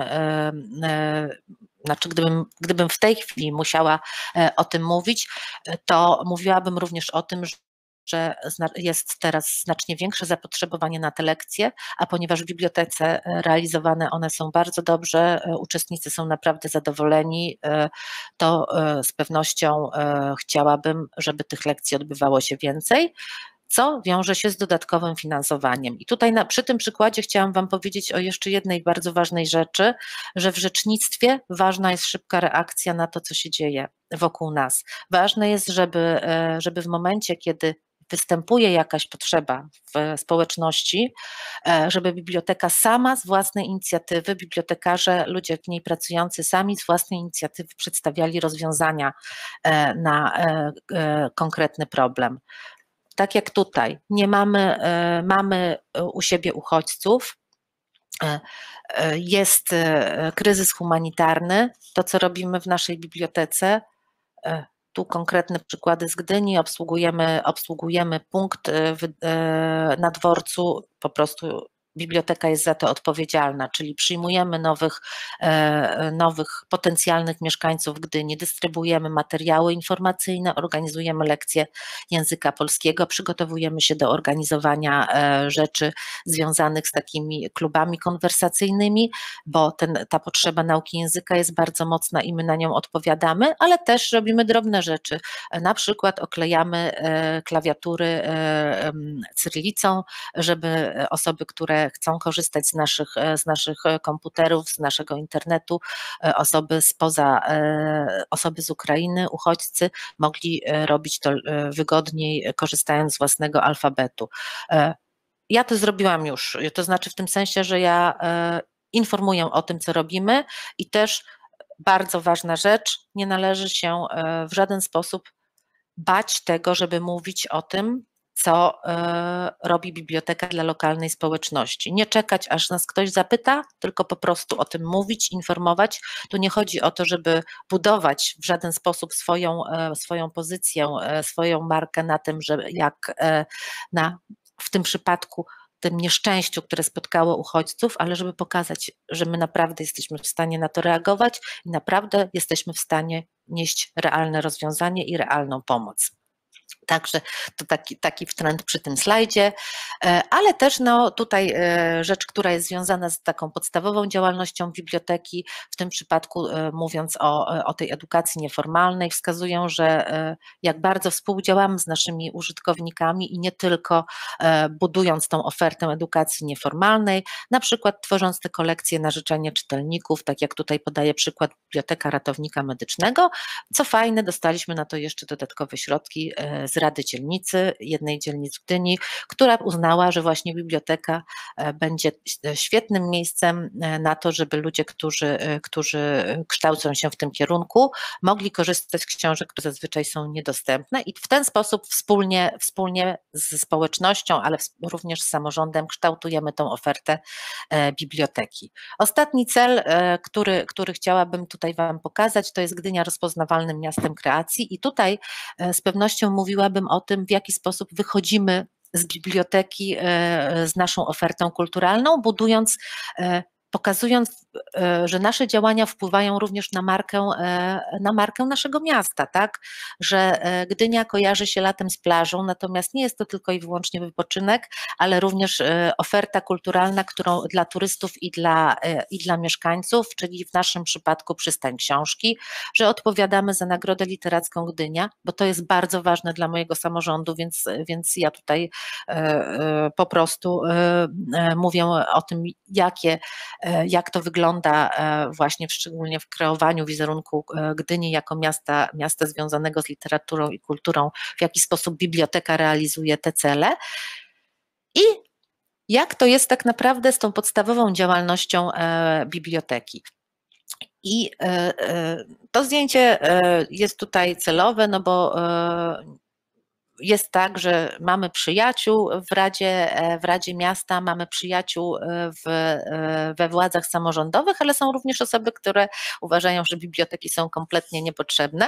S2: gdybym w tej chwili musiała o tym mówić, to mówiłabym również o tym, że jest teraz znacznie większe zapotrzebowanie na te lekcje, a ponieważ w bibliotece realizowane one są bardzo dobrze, uczestnicy są naprawdę zadowoleni, to z pewnością chciałabym, żeby tych lekcji odbywało się więcej. co wiąże się z dodatkowym finansowaniem. I tutaj przy tym przykładzie chciałam Wam powiedzieć o jeszcze jednej bardzo ważnej rzeczy, że w rzecznictwie ważna jest szybka reakcja na to, co się dzieje wokół nas. Ważne jest, żeby w momencie, kiedy występuje jakaś potrzeba w społeczności, żeby biblioteka sama z własnej inicjatywy, bibliotekarze, ludzie w niej pracujący sami z własnej inicjatywy przedstawiali rozwiązania na konkretny problem. Tak jak tutaj, nie mamy u siebie uchodźców, jest kryzys humanitarny, to co robimy w naszej bibliotece, tu konkretne przykłady z Gdyni, obsługujemy punkt na dworcu, po prostu biblioteka jest za to odpowiedzialna, czyli przyjmujemy nowych potencjalnych mieszkańców Gdyni, dystrybuujemy materiały informacyjne, organizujemy lekcje języka polskiego, przygotowujemy się do organizowania rzeczy związanych z takimi klubami konwersacyjnymi, bo ta potrzeba nauki języka jest bardzo mocna i my na nią odpowiadamy, ale też robimy drobne rzeczy, na przykład oklejamy klawiatury cyrylicą, żeby osoby, które chcą korzystać z naszych komputerów, z naszego internetu, osoby z Ukrainy, uchodźcy, mogli robić to wygodniej, korzystając z własnego alfabetu. Ja to zrobiłam już, to znaczy w tym sensie, że ja informuję o tym, co robimy i też bardzo ważna rzecz, nie należy się w żaden sposób bać tego, żeby mówić o tym, co robi biblioteka dla lokalnej społeczności. Nie czekać, aż nas ktoś zapyta, tylko po prostu o tym mówić, informować. Tu nie chodzi o to, żeby budować w żaden sposób swoją pozycję, swoją markę na tym, że w tym przypadku tym nieszczęściu, które spotkało uchodźców, ale żeby pokazać, że my naprawdę jesteśmy w stanie na to reagować i naprawdę jesteśmy w stanie nieść realne rozwiązanie i realną pomoc. Także to taki trend przy tym slajdzie, ale też tutaj rzecz, która jest związana z taką podstawową działalnością biblioteki, w tym przypadku mówiąc o tej edukacji nieformalnej, wskazuję, że jak bardzo współdziałamy z naszymi użytkownikami i nie tylko budując tą ofertę edukacji nieformalnej, na przykład tworząc te kolekcje na życzenie czytelników, tak jak tutaj podaję przykład Biblioteka Ratownika Medycznego. Co fajne, dostaliśmy na to jeszcze dodatkowe środki z Rady Dzielnicy, jednej dzielnic w Gdyni, która uznała, że właśnie biblioteka będzie świetnym miejscem na to, żeby ludzie, którzy kształcą się w tym kierunku, mogli korzystać z książek, które zazwyczaj są niedostępne i w ten sposób wspólnie z społecznością, ale również z samorządem kształtujemy tą ofertę biblioteki. Ostatni cel, który chciałabym tutaj Wam pokazać, to jest Gdynia rozpoznawalnym miastem kreacji i tutaj z pewnością mówiłabym o tym, w jaki sposób wychodzimy z biblioteki z naszą ofertą kulturalną, pokazując, że nasze działania wpływają również na markę naszego miasta, tak? Że Gdynia kojarzy się latem z plażą, natomiast nie jest to tylko i wyłącznie wypoczynek, ale również oferta kulturalna, którą dla turystów i dla mieszkańców, czyli w naszym przypadku Przystań Książki, że odpowiadamy za Nagrodę Literacką Gdynia, bo to jest bardzo ważne dla mojego samorządu, więc ja tutaj po prostu mówię o tym, jak to wygląda właśnie szczególnie w kreowaniu wizerunku Gdyni jako miasta związanego z literaturą i kulturą, w jaki sposób biblioteka realizuje te cele i jak to jest tak naprawdę z tą podstawową działalnością biblioteki. I to zdjęcie jest tutaj celowe, no bo jest tak, że mamy przyjaciół w Radzie Miasta, mamy przyjaciół we władzach samorządowych, ale są również osoby, które uważają, że biblioteki są kompletnie niepotrzebne.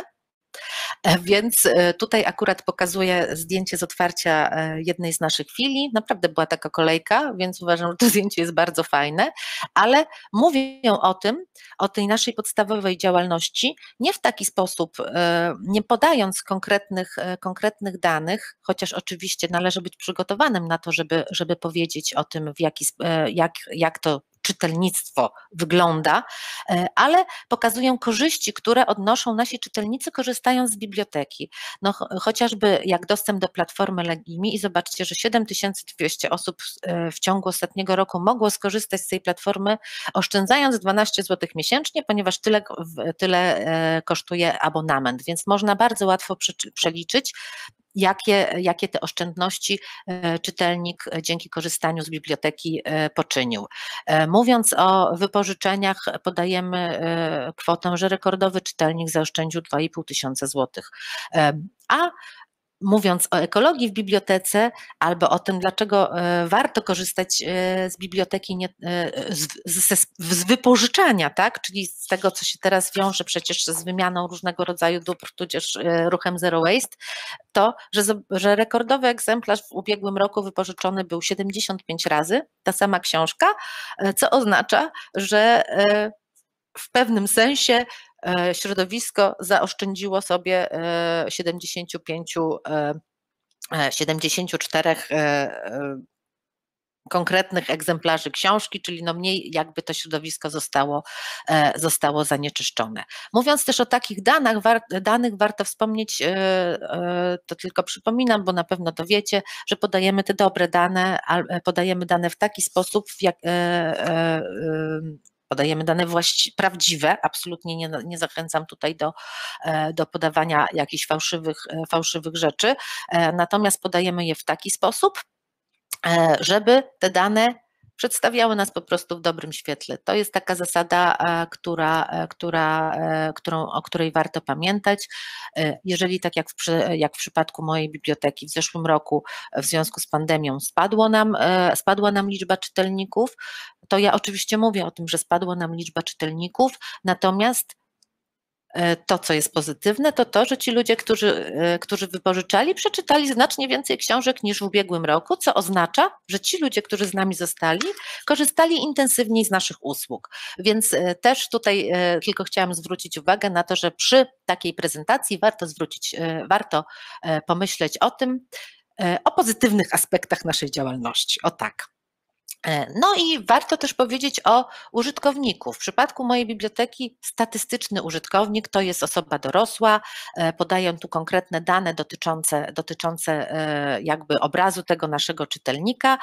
S2: Więc tutaj akurat pokazuję zdjęcie z otwarcia jednej z naszych filii. Naprawdę była taka kolejka, więc uważam, że to zdjęcie jest bardzo fajne, ale mówię o tej naszej podstawowej działalności nie w taki sposób, nie podając konkretnych danych, chociaż oczywiście należy być przygotowanym na to, żeby powiedzieć o tym, jak to czytelnictwo wygląda, ale pokazują korzyści, które odnoszą nasi czytelnicy, korzystając z biblioteki. No, chociażby jak dostęp do platformy Legimi i zobaczcie, że 7200 osób w ciągu ostatniego roku mogło skorzystać z tej platformy, oszczędzając 12 zł miesięcznie, ponieważ tyle kosztuje abonament, więc można bardzo łatwo przeliczyć, jakie te oszczędności czytelnik dzięki korzystaniu z biblioteki poczynił. Mówiąc o wypożyczeniach, podajemy kwotę, że rekordowy czytelnik zaoszczędził 2500 złotych. A mówiąc o ekologii w bibliotece albo o tym, dlaczego warto korzystać z biblioteki, z wypożyczania, tak? Czyli z tego, co się teraz wiąże przecież z wymianą różnego rodzaju dóbr, tudzież ruchem Zero Waste, to, że rekordowy egzemplarz w ubiegłym roku wypożyczony był 75 razy, ta sama książka, co oznacza, że w pewnym sensie środowisko zaoszczędziło sobie 74 konkretnych egzemplarzy książki, czyli no mniej jakby to środowisko zostało zanieczyszczone. Mówiąc też o takich danych warto wspomnieć, to tylko przypominam, bo na pewno to wiecie, że podajemy te dobre dane, podajemy dane w taki sposób, podajemy dane prawdziwe, absolutnie nie zachęcam tutaj do podawania jakichś fałszywych rzeczy, natomiast podajemy je w taki sposób, żeby te dane przedstawiały nas po prostu w dobrym świetle. To jest taka zasada, o której warto pamiętać. Jeżeli tak jak w przypadku mojej biblioteki w zeszłym roku w związku z pandemią spadła nam liczba czytelników, to ja oczywiście mówię o tym, że spadła nam liczba czytelników, natomiast to, co jest pozytywne, to że ci ludzie, którzy wypożyczali, przeczytali znacznie więcej książek niż w ubiegłym roku, co oznacza, że ci ludzie, którzy z nami zostali, korzystali intensywniej z naszych usług. Więc też tutaj tylko chciałam zwrócić uwagę na to, że przy takiej prezentacji warto pomyśleć o pozytywnych aspektach naszej działalności. O tak. No i warto też powiedzieć o użytkowniku. W przypadku mojej biblioteki statystyczny użytkownik to jest osoba dorosła. Podaję tu konkretne dane dotyczące jakby obrazu tego naszego czytelnika.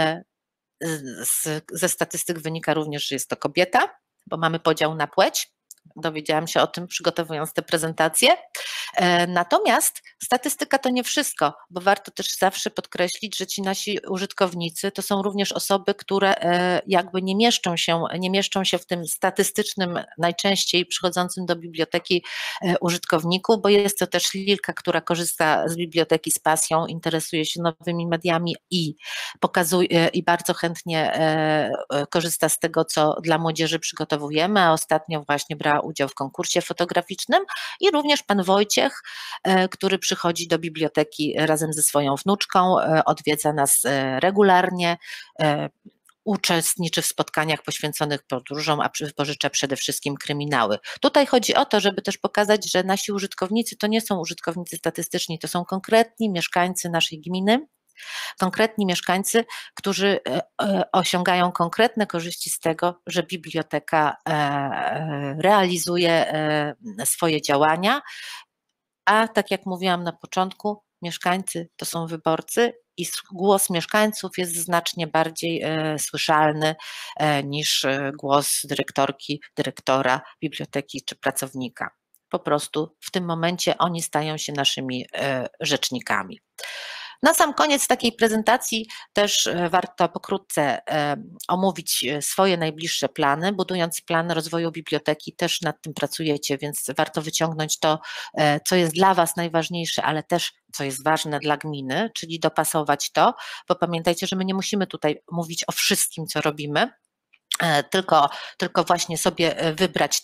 S2: Ze statystyk wynika również, że jest to kobieta, bo mamy podział na płeć. Dowiedziałam się o tym, przygotowując tę prezentację. Natomiast statystyka to nie wszystko, bo warto też zawsze podkreślić, że ci nasi użytkownicy to są również osoby, które jakby nie mieszczą się w tym statystycznym, najczęściej przychodzącym do biblioteki użytkowniku, bo jest to też Lilka, która korzysta z biblioteki z pasją, interesuje się nowymi mediami i pokazuje i bardzo chętnie korzysta z tego, co dla młodzieży przygotowujemy, a ostatnio właśnie brała udział w konkursie fotograficznym, i również pan Wojciech, który przychodzi do biblioteki razem ze swoją wnuczką, odwiedza nas regularnie, uczestniczy w spotkaniach poświęconych podróżom, a wypożycza przede wszystkim kryminały. Tutaj chodzi o to, żeby też pokazać, że nasi użytkownicy to nie są użytkownicy statystyczni, to są konkretni mieszkańcy naszej gminy, konkretni mieszkańcy, którzy osiągają konkretne korzyści z tego, że biblioteka realizuje swoje działania, a tak jak mówiłam na początku, mieszkańcy to są wyborcy i głos mieszkańców jest znacznie bardziej słyszalny niż głos dyrektorki, dyrektora biblioteki czy pracownika. Po prostu w tym momencie oni stają się naszymi rzecznikami. Na sam koniec takiej prezentacji też warto pokrótce omówić swoje najbliższe plany. Budując plan rozwoju biblioteki też nad tym pracujecie, więc warto wyciągnąć to, co jest dla Was najważniejsze, ale też co jest ważne dla gminy, czyli dopasować to, bo pamiętajcie, że my nie musimy tutaj mówić o wszystkim, co robimy, tylko właśnie sobie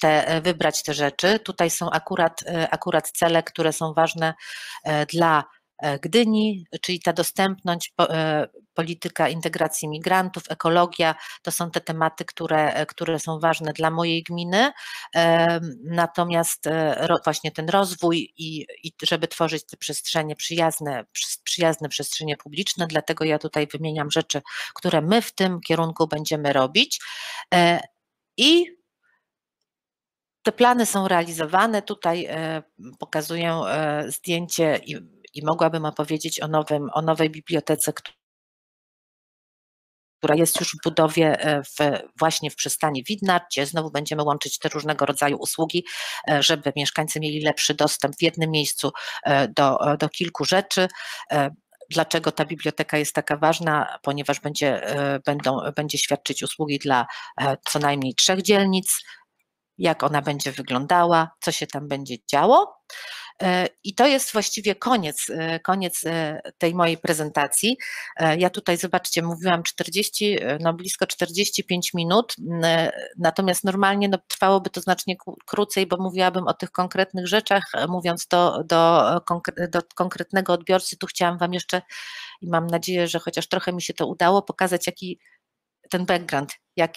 S2: wybrać te rzeczy. Tutaj są akurat cele, które są ważne dla Gdyni, czyli ta dostępność, polityka integracji migrantów, ekologia, to są te tematy, które są ważne dla mojej gminy. Natomiast właśnie ten rozwój i żeby tworzyć te przestrzenie przyjazne przestrzenie publiczne, dlatego ja tutaj wymieniam rzeczy, które my w tym kierunku będziemy robić. I te plany są realizowane. Tutaj pokazuję zdjęcie i mogłabym opowiedzieć o nowej bibliotece, która jest już w budowie właśnie w przystani Widnar, gdzie znowu będziemy łączyć te różnego rodzaju usługi, żeby mieszkańcy mieli lepszy dostęp w jednym miejscu do kilku rzeczy. Dlaczego ta biblioteka jest taka ważna? Ponieważ będzie świadczyć usługi dla co najmniej 3 dzielnic, jak ona będzie wyglądała, co się tam będzie działo. I to jest właściwie koniec tej mojej prezentacji. Ja tutaj, zobaczcie, mówiłam blisko 45 minut, natomiast normalnie trwałoby to znacznie krócej, bo mówiłabym o tych konkretnych rzeczach, mówiąc do konkretnego odbiorcy. Tu chciałam Wam jeszcze, i mam nadzieję, że chociaż trochę mi się to udało, pokazać jaki ten background,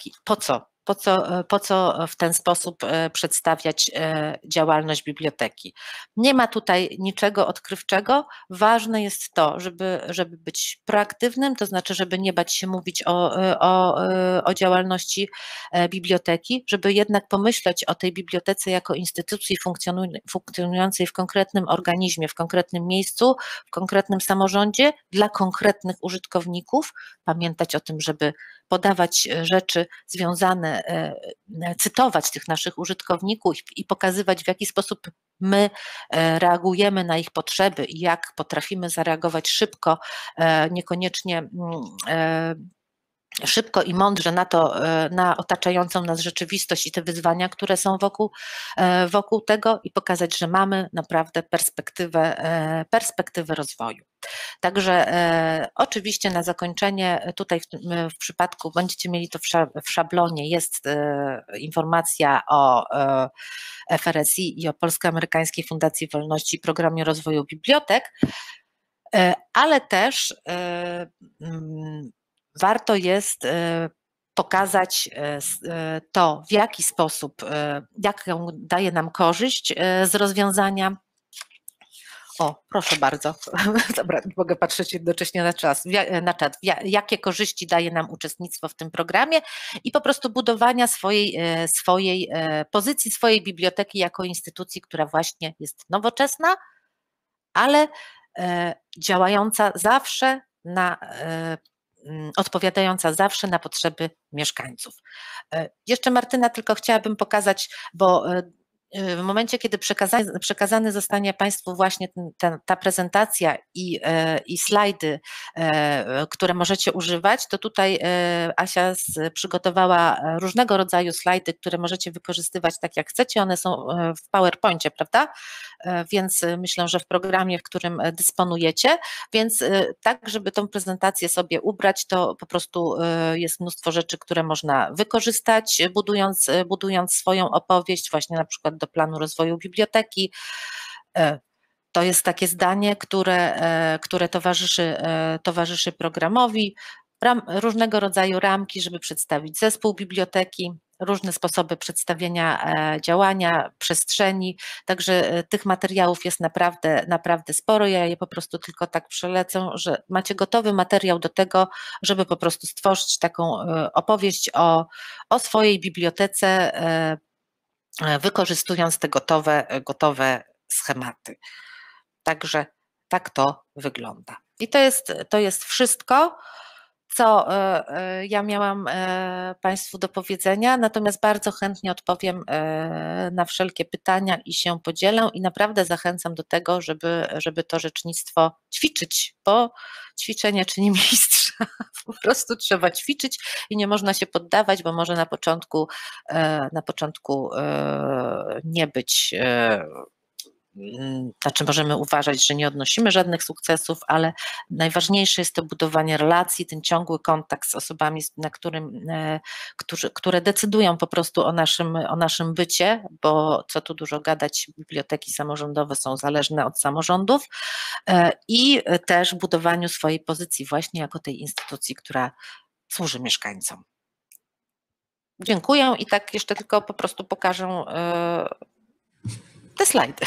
S2: po co w ten sposób przedstawiać działalność biblioteki. Nie ma tutaj niczego odkrywczego. Ważne jest to, żeby być proaktywnym, to znaczy, żeby nie bać się mówić o działalności biblioteki, żeby jednak pomyśleć o tej bibliotece jako instytucji funkcjonującej w konkretnym organizmie, w konkretnym miejscu, w konkretnym samorządzie, dla konkretnych użytkowników. Pamiętać o tym, żeby podawać rzeczy związane, cytować tych naszych użytkowników i pokazywać, w jaki sposób my reagujemy na ich potrzeby i jak potrafimy zareagować szybko, niekoniecznie szybko i mądrze na otaczającą nas rzeczywistość i te wyzwania, które są wokół tego, i pokazać, że mamy naprawdę perspektywę rozwoju. Także oczywiście na zakończenie tutaj w przypadku, będziecie mieli to w szablonie, jest informacja o FRSI i o Polsko-Amerykańskiej Fundacji Wolności i Programie Rozwoju Bibliotek, ale też warto jest pokazać to, w jaki sposób, jaką daje nam korzyść z rozwiązania. O, proszę bardzo, dobra, mogę patrzeć jednocześnie na czat. Jakie korzyści daje nam uczestnictwo w tym programie i po prostu budowania swojej pozycji, swojej biblioteki jako instytucji, która właśnie jest nowoczesna, ale działająca zawsze odpowiadająca zawsze na potrzeby mieszkańców. Jeszcze, Martyna, tylko chciałabym pokazać, bo w momencie, kiedy przekazany zostanie Państwu właśnie ta prezentacja i slajdy, które możecie używać, to tutaj Asia przygotowała różnego rodzaju slajdy, które możecie wykorzystywać tak jak chcecie. One są w PowerPoincie, prawda? Więc myślę, że w programie, w którym dysponujecie, więc tak, żeby tą prezentację sobie ubrać, to po prostu jest mnóstwo rzeczy, które można wykorzystać, budując swoją opowieść, właśnie na przykład do planu rozwoju biblioteki. To jest takie zdanie, które towarzyszy programowi, różnego rodzaju ramki, żeby przedstawić zespół biblioteki, różne sposoby przedstawienia działania, przestrzeni, także tych materiałów jest naprawdę sporo. Ja je po prostu tylko tak przelecę, że macie gotowy materiał do tego, żeby po prostu stworzyć taką opowieść o swojej bibliotece, wykorzystując te gotowe schematy. Także tak to wygląda. I to jest wszystko, co ja miałam Państwu do powiedzenia, natomiast bardzo chętnie odpowiem na wszelkie pytania i się podzielę i naprawdę zachęcam do tego, żeby to rzecznictwo ćwiczyć, bo ćwiczenie czyni mistrza. Po prostu trzeba ćwiczyć i nie można się poddawać, bo może na początku nie być znaczy możemy uważać, że nie odnosimy żadnych sukcesów, ale najważniejsze jest to budowanie relacji, ten ciągły kontakt z osobami, które decydują po prostu o naszym bycie, bo co tu dużo gadać, biblioteki samorządowe są zależne od samorządów, i też budowaniu swojej pozycji właśnie jako tej instytucji, która służy mieszkańcom. Dziękuję i tak jeszcze tylko po prostu pokażę te slajdy.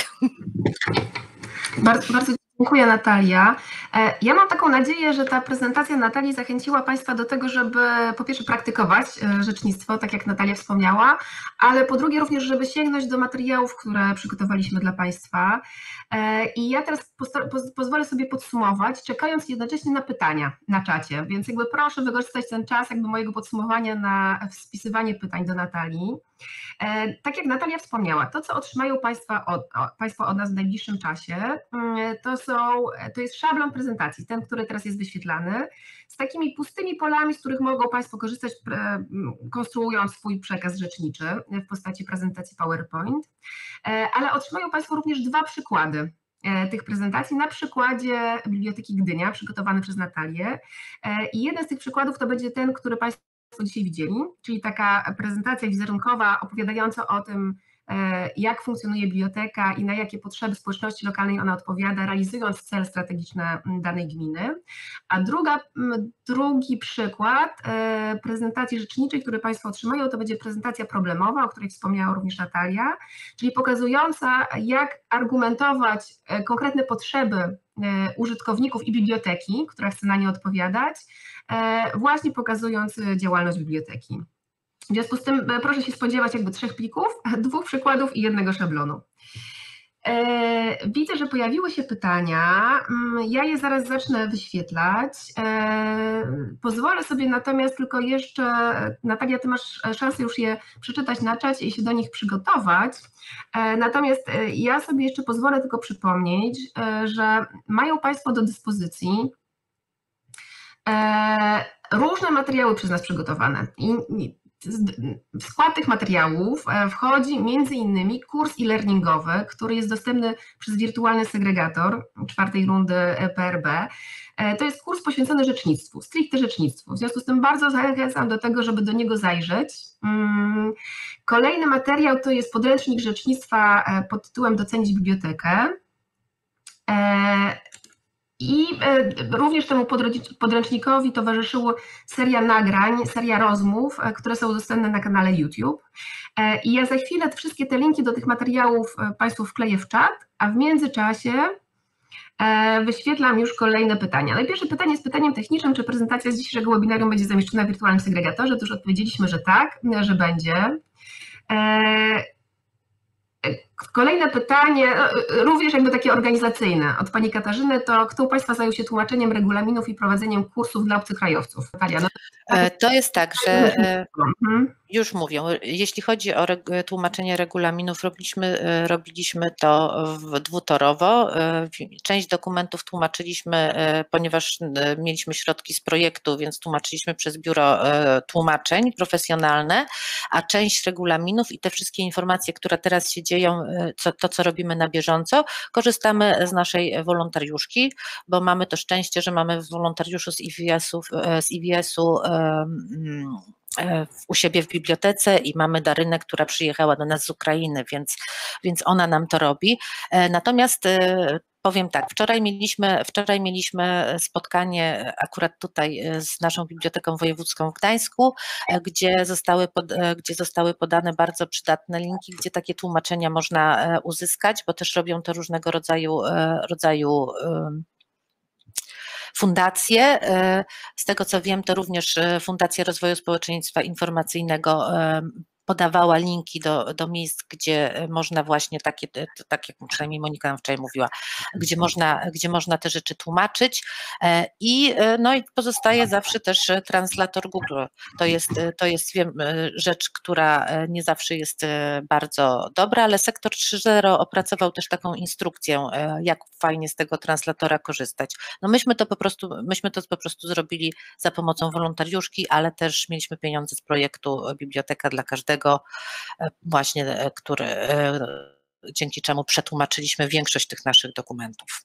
S1: Bardzo dziękuję, Natalia. Ja mam taką nadzieję, że ta prezentacja Natalii zachęciła Państwa do tego, żeby po pierwsze praktykować rzecznictwo, tak jak Natalia wspomniała, ale po drugie również, żeby sięgnąć do materiałów, które przygotowaliśmy dla Państwa. I ja teraz pozwolę sobie podsumować, czekając jednocześnie na pytania na czacie, więc jakby proszę wykorzystać ten czas jakby mojego podsumowania na wpisywanie pytań do Natalii. Tak jak Natalia wspomniała, to co otrzymają Państwo od nas w najbliższym czasie, to jest szablon prezentacji, ten, który teraz jest wyświetlany, z takimi pustymi polami, z których mogą Państwo korzystać, konstruując swój przekaz rzeczniczy w postaci prezentacji PowerPoint, ale otrzymają Państwo również dwa przykłady tych prezentacji na przykładzie Biblioteki Gdynia, przygotowany przez Natalię. I jeden z tych przykładów to będzie ten, który Państwo dzisiaj widzieli, czyli taka prezentacja wizerunkowa opowiadająca o tym, jak funkcjonuje biblioteka i na jakie potrzeby społeczności lokalnej ona odpowiada, realizując cel strategiczny danej gminy. A drugi przykład prezentacji rzeczniczej, który Państwo otrzymają, to będzie prezentacja problemowa, o której wspomniała również Natalia, czyli pokazująca, jak argumentować konkretne potrzeby użytkowników i biblioteki, która chce na nie odpowiadać, właśnie pokazując działalność biblioteki. W związku z tym proszę się spodziewać jakby 3 plików, 2 przykładów i 1 szablonu. Widzę, że pojawiły się pytania, ja je zaraz zacznę wyświetlać. Pozwolę sobie natomiast tylko jeszcze, Natalia, Ty masz szansę już je przeczytać na czacie i się do nich przygotować. Natomiast ja sobie jeszcze pozwolę tylko przypomnieć, że mają Państwo do dyspozycji różne materiały przez nas przygotowane. W skład tych materiałów wchodzi między innymi kurs e-learningowy, który jest dostępny przez wirtualny segregator 4. rundy PRB. To jest kurs poświęcony rzecznictwu, stricte rzecznictwu. W związku z tym bardzo zachęcam do tego, żeby do niego zajrzeć. Kolejny materiał to jest podręcznik rzecznictwa pod tytułem Docenić bibliotekę. I również temu podręcznikowi towarzyszyła seria nagrań, seria rozmów, które są dostępne na kanale YouTube. I ja za chwilę wszystkie te linki do tych materiałów Państwu wkleję w czat, a w międzyczasie wyświetlam już kolejne pytania. No i pierwsze pytanie jest pytaniem technicznym, czy prezentacja z dzisiejszego webinarium będzie zamieszczona w wirtualnym segregatorze? To już odpowiedzieliśmy, że tak, że będzie. Kolejne pytanie, również jakby takie organizacyjne, od Pani Katarzyny, to kto u Państwa zajął się tłumaczeniem regulaminów i prowadzeniem kursów dla obcokrajowców? Natalia, no.
S2: To jest tak, że już mówię, jeśli chodzi o tłumaczenie regulaminów, robiliśmy to dwutorowo. Część dokumentów tłumaczyliśmy, ponieważ mieliśmy środki z projektu, więc tłumaczyliśmy przez biuro tłumaczeń profesjonalne, a część regulaminów i te wszystkie informacje, które teraz się dzieją, co robimy na bieżąco, korzystamy z naszej wolontariuszki, bo mamy to szczęście, że mamy wolontariuszy z IWS-u u siebie w bibliotece i mamy Darynę, która przyjechała do nas z Ukrainy, więc ona nam to robi. Natomiast powiem tak, wczoraj mieliśmy spotkanie akurat tutaj z naszą Biblioteką Wojewódzką w Gdańsku, gdzie zostały podane bardzo przydatne linki, gdzie takie tłumaczenia można uzyskać, bo też robią to różnego rodzaju fundacje. Z tego co wiem, to również Fundacja Rozwoju Społeczeństwa Informacyjnego podawała linki do miejsc, gdzie można właśnie tak jak przynajmniej Monika nam wczoraj mówiła, gdzie można te rzeczy tłumaczyć i pozostaje zawsze też translator Google. To jest wiem, rzecz, która nie zawsze jest bardzo dobra, ale sektor 3.0 opracował też taką instrukcję, jak fajnie z tego translatora korzystać. No myśmy to po prostu zrobili za pomocą wolontariuszki, ale też mieliśmy pieniądze z projektu Biblioteka dla każdego, właśnie, dzięki czemu przetłumaczyliśmy większość tych naszych dokumentów.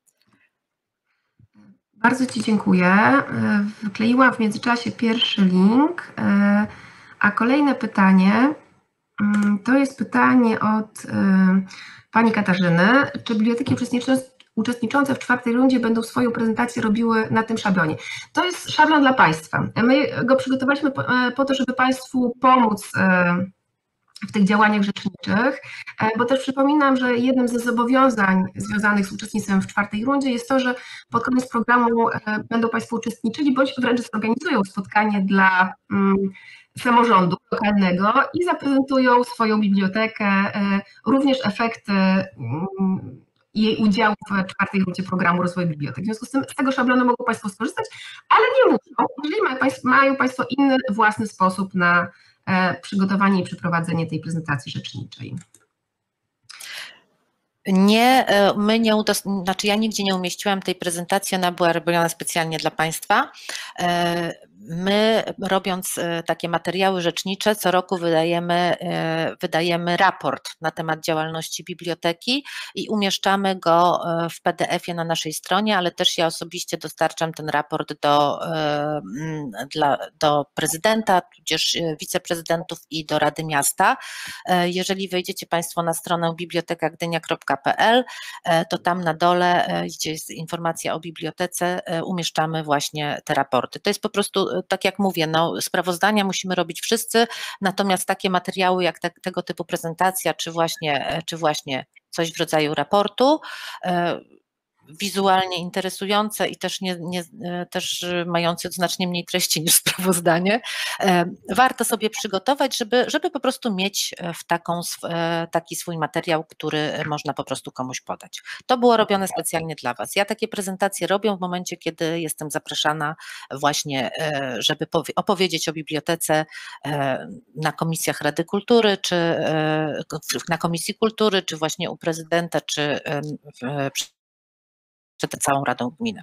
S1: Bardzo Ci dziękuję. Wkleiłam w międzyczasie pierwszy link, a kolejne pytanie to jest pytanie od Pani Katarzyny. Czy biblioteki uczestniczące w czwartej rundzie będą swoją prezentację robiły na tym szablonie? To jest szablon dla Państwa. My go przygotowaliśmy po to, żeby Państwu pomóc w tych działaniach rzeczniczych, bo też przypominam, że jednym ze zobowiązań związanych z uczestnictwem w czwartej rundzie jest to, że pod koniec programu będą Państwo uczestniczyli, bądź wręcz zorganizują spotkanie dla samorządu lokalnego i zaprezentują swoją bibliotekę, również efekty jej udziału w czwartej rundzie programu rozwoju bibliotek. W związku z tym z tego szablonu mogą Państwo skorzystać, ale nie muszą, jeżeli mają Państwo inny własny sposób na przygotowanie i przeprowadzenie tej prezentacji rzeczniczej.
S2: Nie, znaczy ja nigdzie nie umieściłam tej prezentacji, ona była robiona specjalnie dla Państwa. My, robiąc takie materiały rzecznicze, co roku wydajemy raport na temat działalności biblioteki i umieszczamy go w PDF-ie na naszej stronie, ale też ja osobiście dostarczam ten raport do prezydenta, tudzież wiceprezydentów i do Rady Miasta. Jeżeli wejdziecie Państwo na stronę bibliotekagdynia.pl, to tam na dole, gdzie jest informacja o bibliotece, umieszczamy właśnie te raporty. To jest po prostu, tak jak mówię, no, sprawozdania musimy robić wszyscy, natomiast takie materiały jak tego typu prezentacja, czy właśnie coś w rodzaju raportu, wizualnie interesujące i też, też mające znacznie mniej treści niż sprawozdanie, warto sobie przygotować, żeby po prostu mieć taki swój materiał, który można po prostu komuś podać. To było robione specjalnie dla Was. Ja takie prezentacje robię w momencie, kiedy jestem zapraszana właśnie, żeby opowiedzieć o bibliotece na komisjach Rady Kultury, czy na Komisji Kultury, czy właśnie u prezydenta, czy przed całą Radą Gminy.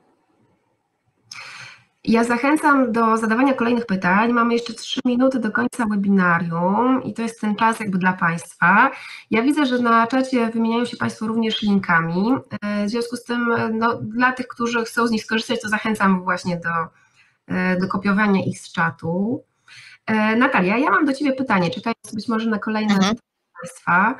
S1: Ja zachęcam do zadawania kolejnych pytań. Mamy jeszcze 3 minuty do końca webinarium i to jest ten czas jakby dla Państwa. Ja widzę, że na czacie wymieniają się Państwo również linkami. W związku z tym no, dla tych, którzy chcą z nich skorzystać, to zachęcam właśnie do kopiowania ich z czatu. Natalia, ja mam do Ciebie pytanie, czekając być może na kolejne pytania Państwa.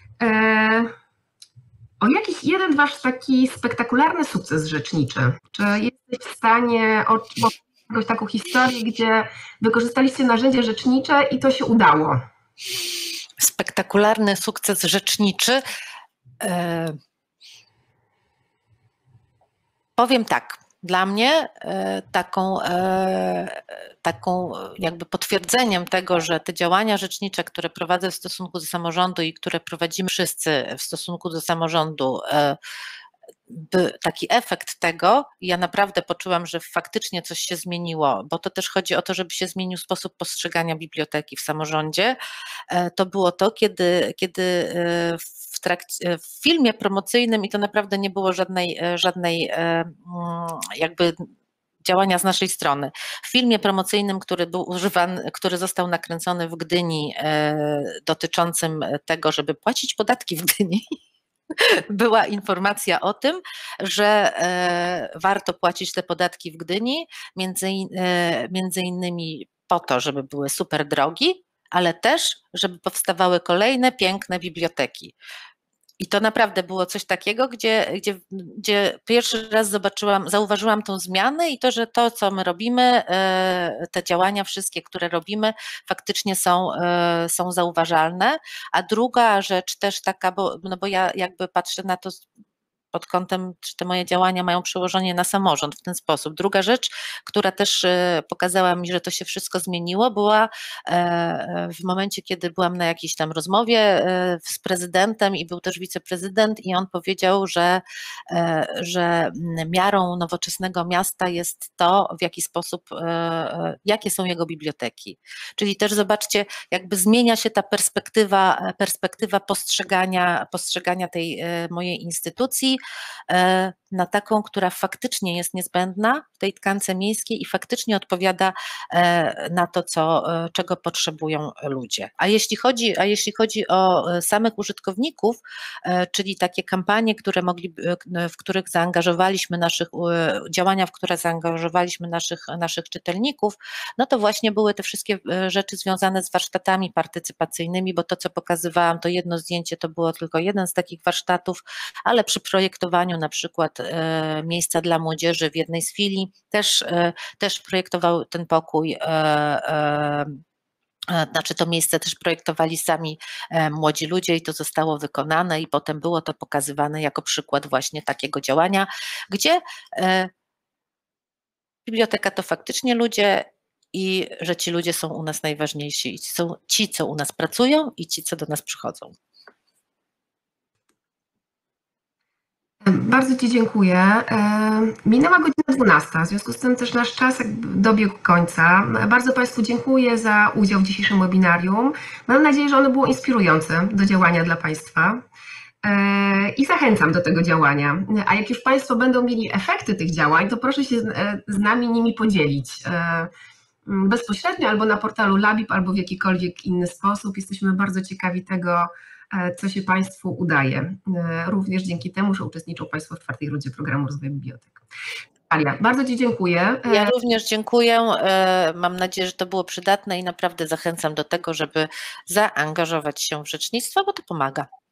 S1: O jakiś jeden Wasz taki spektakularny sukces rzeczniczy? Czy jesteś w stanie opowiedzieć jakąś taką historię, gdzie wykorzystaliście narzędzie rzecznicze i to się udało?
S2: Spektakularny sukces rzeczniczy? Powiem tak. Dla mnie taką jakby potwierdzeniem tego, że te działania rzecznicze, które prowadzę w stosunku do samorządu i które prowadzimy wszyscy w stosunku do samorządu, taki efekt tego, ja naprawdę poczułam, że faktycznie coś się zmieniło, bo to też chodzi o to, żeby się zmienił sposób postrzegania biblioteki w samorządzie. To było to, kiedy w filmie promocyjnym, i to naprawdę nie było żadnej jakby działania z naszej strony. W filmie promocyjnym, który był używany, który został nakręcony w Gdyni, dotyczącym tego, żeby płacić podatki w Gdyni, była informacja o tym, że warto płacić te podatki w Gdyni, między innymi po to, żeby były super drogi, ale też, żeby powstawały kolejne piękne biblioteki. I to naprawdę było coś takiego, gdzie pierwszy raz zauważyłam tą zmianę i to, że to, co my robimy, te działania wszystkie, które robimy, faktycznie są zauważalne. A druga rzecz też taka, bo ja jakby patrzę na to pod kątem, czy te moje działania mają przełożenie na samorząd w ten sposób. Druga rzecz, która też pokazała mi, że to się wszystko zmieniło, była w momencie, kiedy byłam na jakiejś tam rozmowie z prezydentem i był też wiceprezydent i on powiedział, że miarą nowoczesnego miasta jest to, w jaki sposób, jakie są jego biblioteki. Czyli też zobaczcie, jakby zmienia się ta perspektywa postrzegania tej mojej instytucji na taką, która faktycznie jest niezbędna w tej tkance miejskiej i faktycznie odpowiada na to, czego potrzebują ludzie. A jeśli chodzi o samych użytkowników, czyli takie kampanie, w których zaangażowaliśmy działania, w które zaangażowaliśmy naszych czytelników, no to właśnie były te wszystkie rzeczy związane z warsztatami partycypacyjnymi, bo to, co pokazywałam, to jedno zdjęcie to było tylko jeden z takich warsztatów, ale przy projektowaniu na przykład miejsca dla młodzieży w jednej z filii też projektował ten pokój, znaczy to miejsce też projektowali sami młodzi ludzie i to zostało wykonane i potem było to pokazywane jako przykład właśnie takiego działania, gdzie biblioteka to faktycznie ludzie i że ci ludzie są u nas najważniejsi. Są ci, co u nas pracują i ci, co do nas przychodzą.
S1: Bardzo Ci dziękuję. Minęła godzina 12, w związku z tym też nasz czas dobiegł końca. Bardzo Państwu dziękuję za udział w dzisiejszym webinarium. Mam nadzieję, że ono było inspirujące do działania dla Państwa i zachęcam do tego działania. A jak już Państwo będą mieli efekty tych działań, to proszę się z nami nimi podzielić. Bezpośrednio albo na portalu Labib, albo w jakikolwiek inny sposób. Jesteśmy bardzo ciekawi tego, co się Państwu udaje, również dzięki temu, że uczestniczą Państwo w czwartej rundzie programu rozwoju bibliotek. Alia, bardzo Ci dziękuję.
S2: Ja również dziękuję. Mam nadzieję, że to było przydatne i naprawdę zachęcam do tego, żeby zaangażować się w rzecznictwo, bo to pomaga.